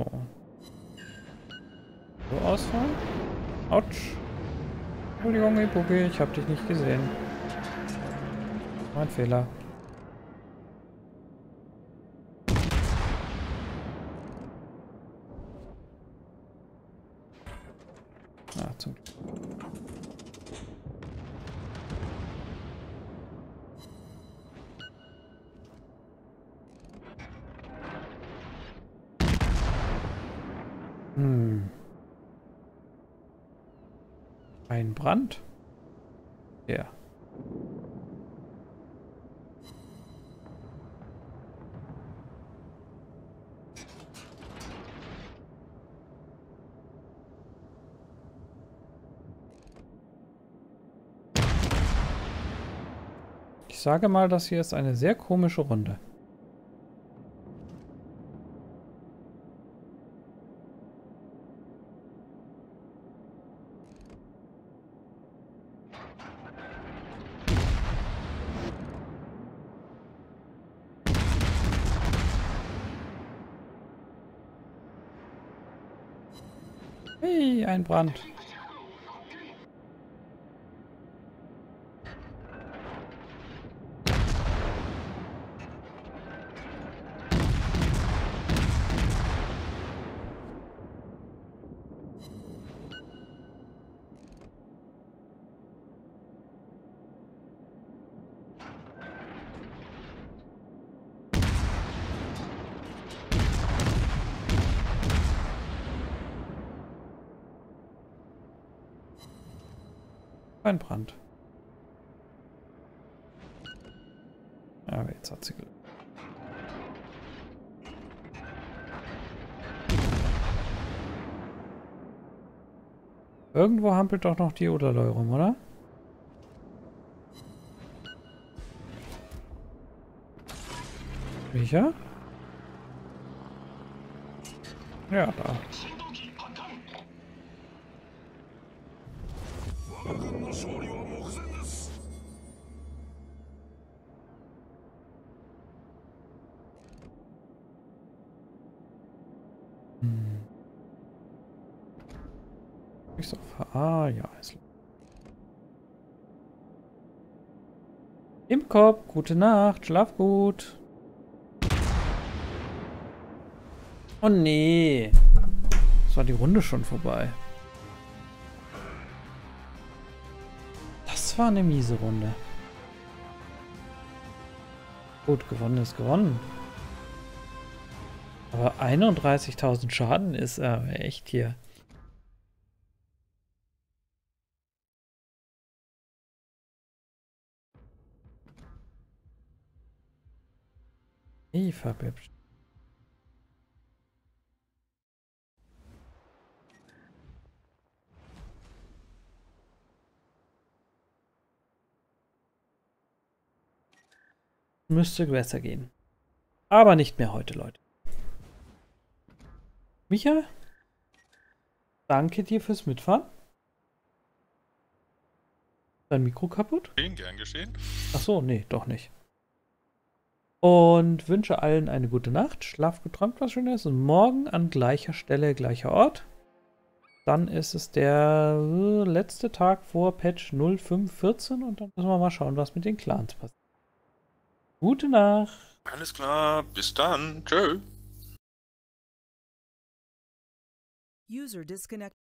So ausfallen. Autsch. Entschuldigung, Epoke, ich hab dich nicht gesehen. Mein Fehler. Ah, zum Glück. Hm. Ein Brand? Ja. Ich sage mal, das hier ist eine sehr komische Runde. Hey, ein Brand. Ein Brand. Aber jetzt hat sie Glück. Irgendwo hampelt doch noch die Odaloi rum, oder? Micha? Ja, da. Hm. Ich so, ah, ja, ist im Kopf, gute Nacht, schlaf gut. Oh nee. Das war die Runde schon vorbei. Das war eine miese Runde. Gut, gewonnen ist gewonnen. Aber einunddreißigtausend Schaden ist äh, echt hier. Eva Bibsch. Müsste besser gehen. Aber nicht mehr heute, Leute. Micha? Danke dir fürs Mitfahren. Dein Mikro kaputt? Gern geschehen. Ach so, nee, doch nicht. Und wünsche allen eine gute Nacht. Schlaf geträumt, was Schönes. Und morgen an gleicher Stelle, gleicher Ort. Dann ist es der äh, letzte Tag vor Patch null fünf vierzehn und dann müssen wir mal schauen, was mit den Clans passiert. Gute Nacht. Alles klar, bis dann. Tschö. User disconnect.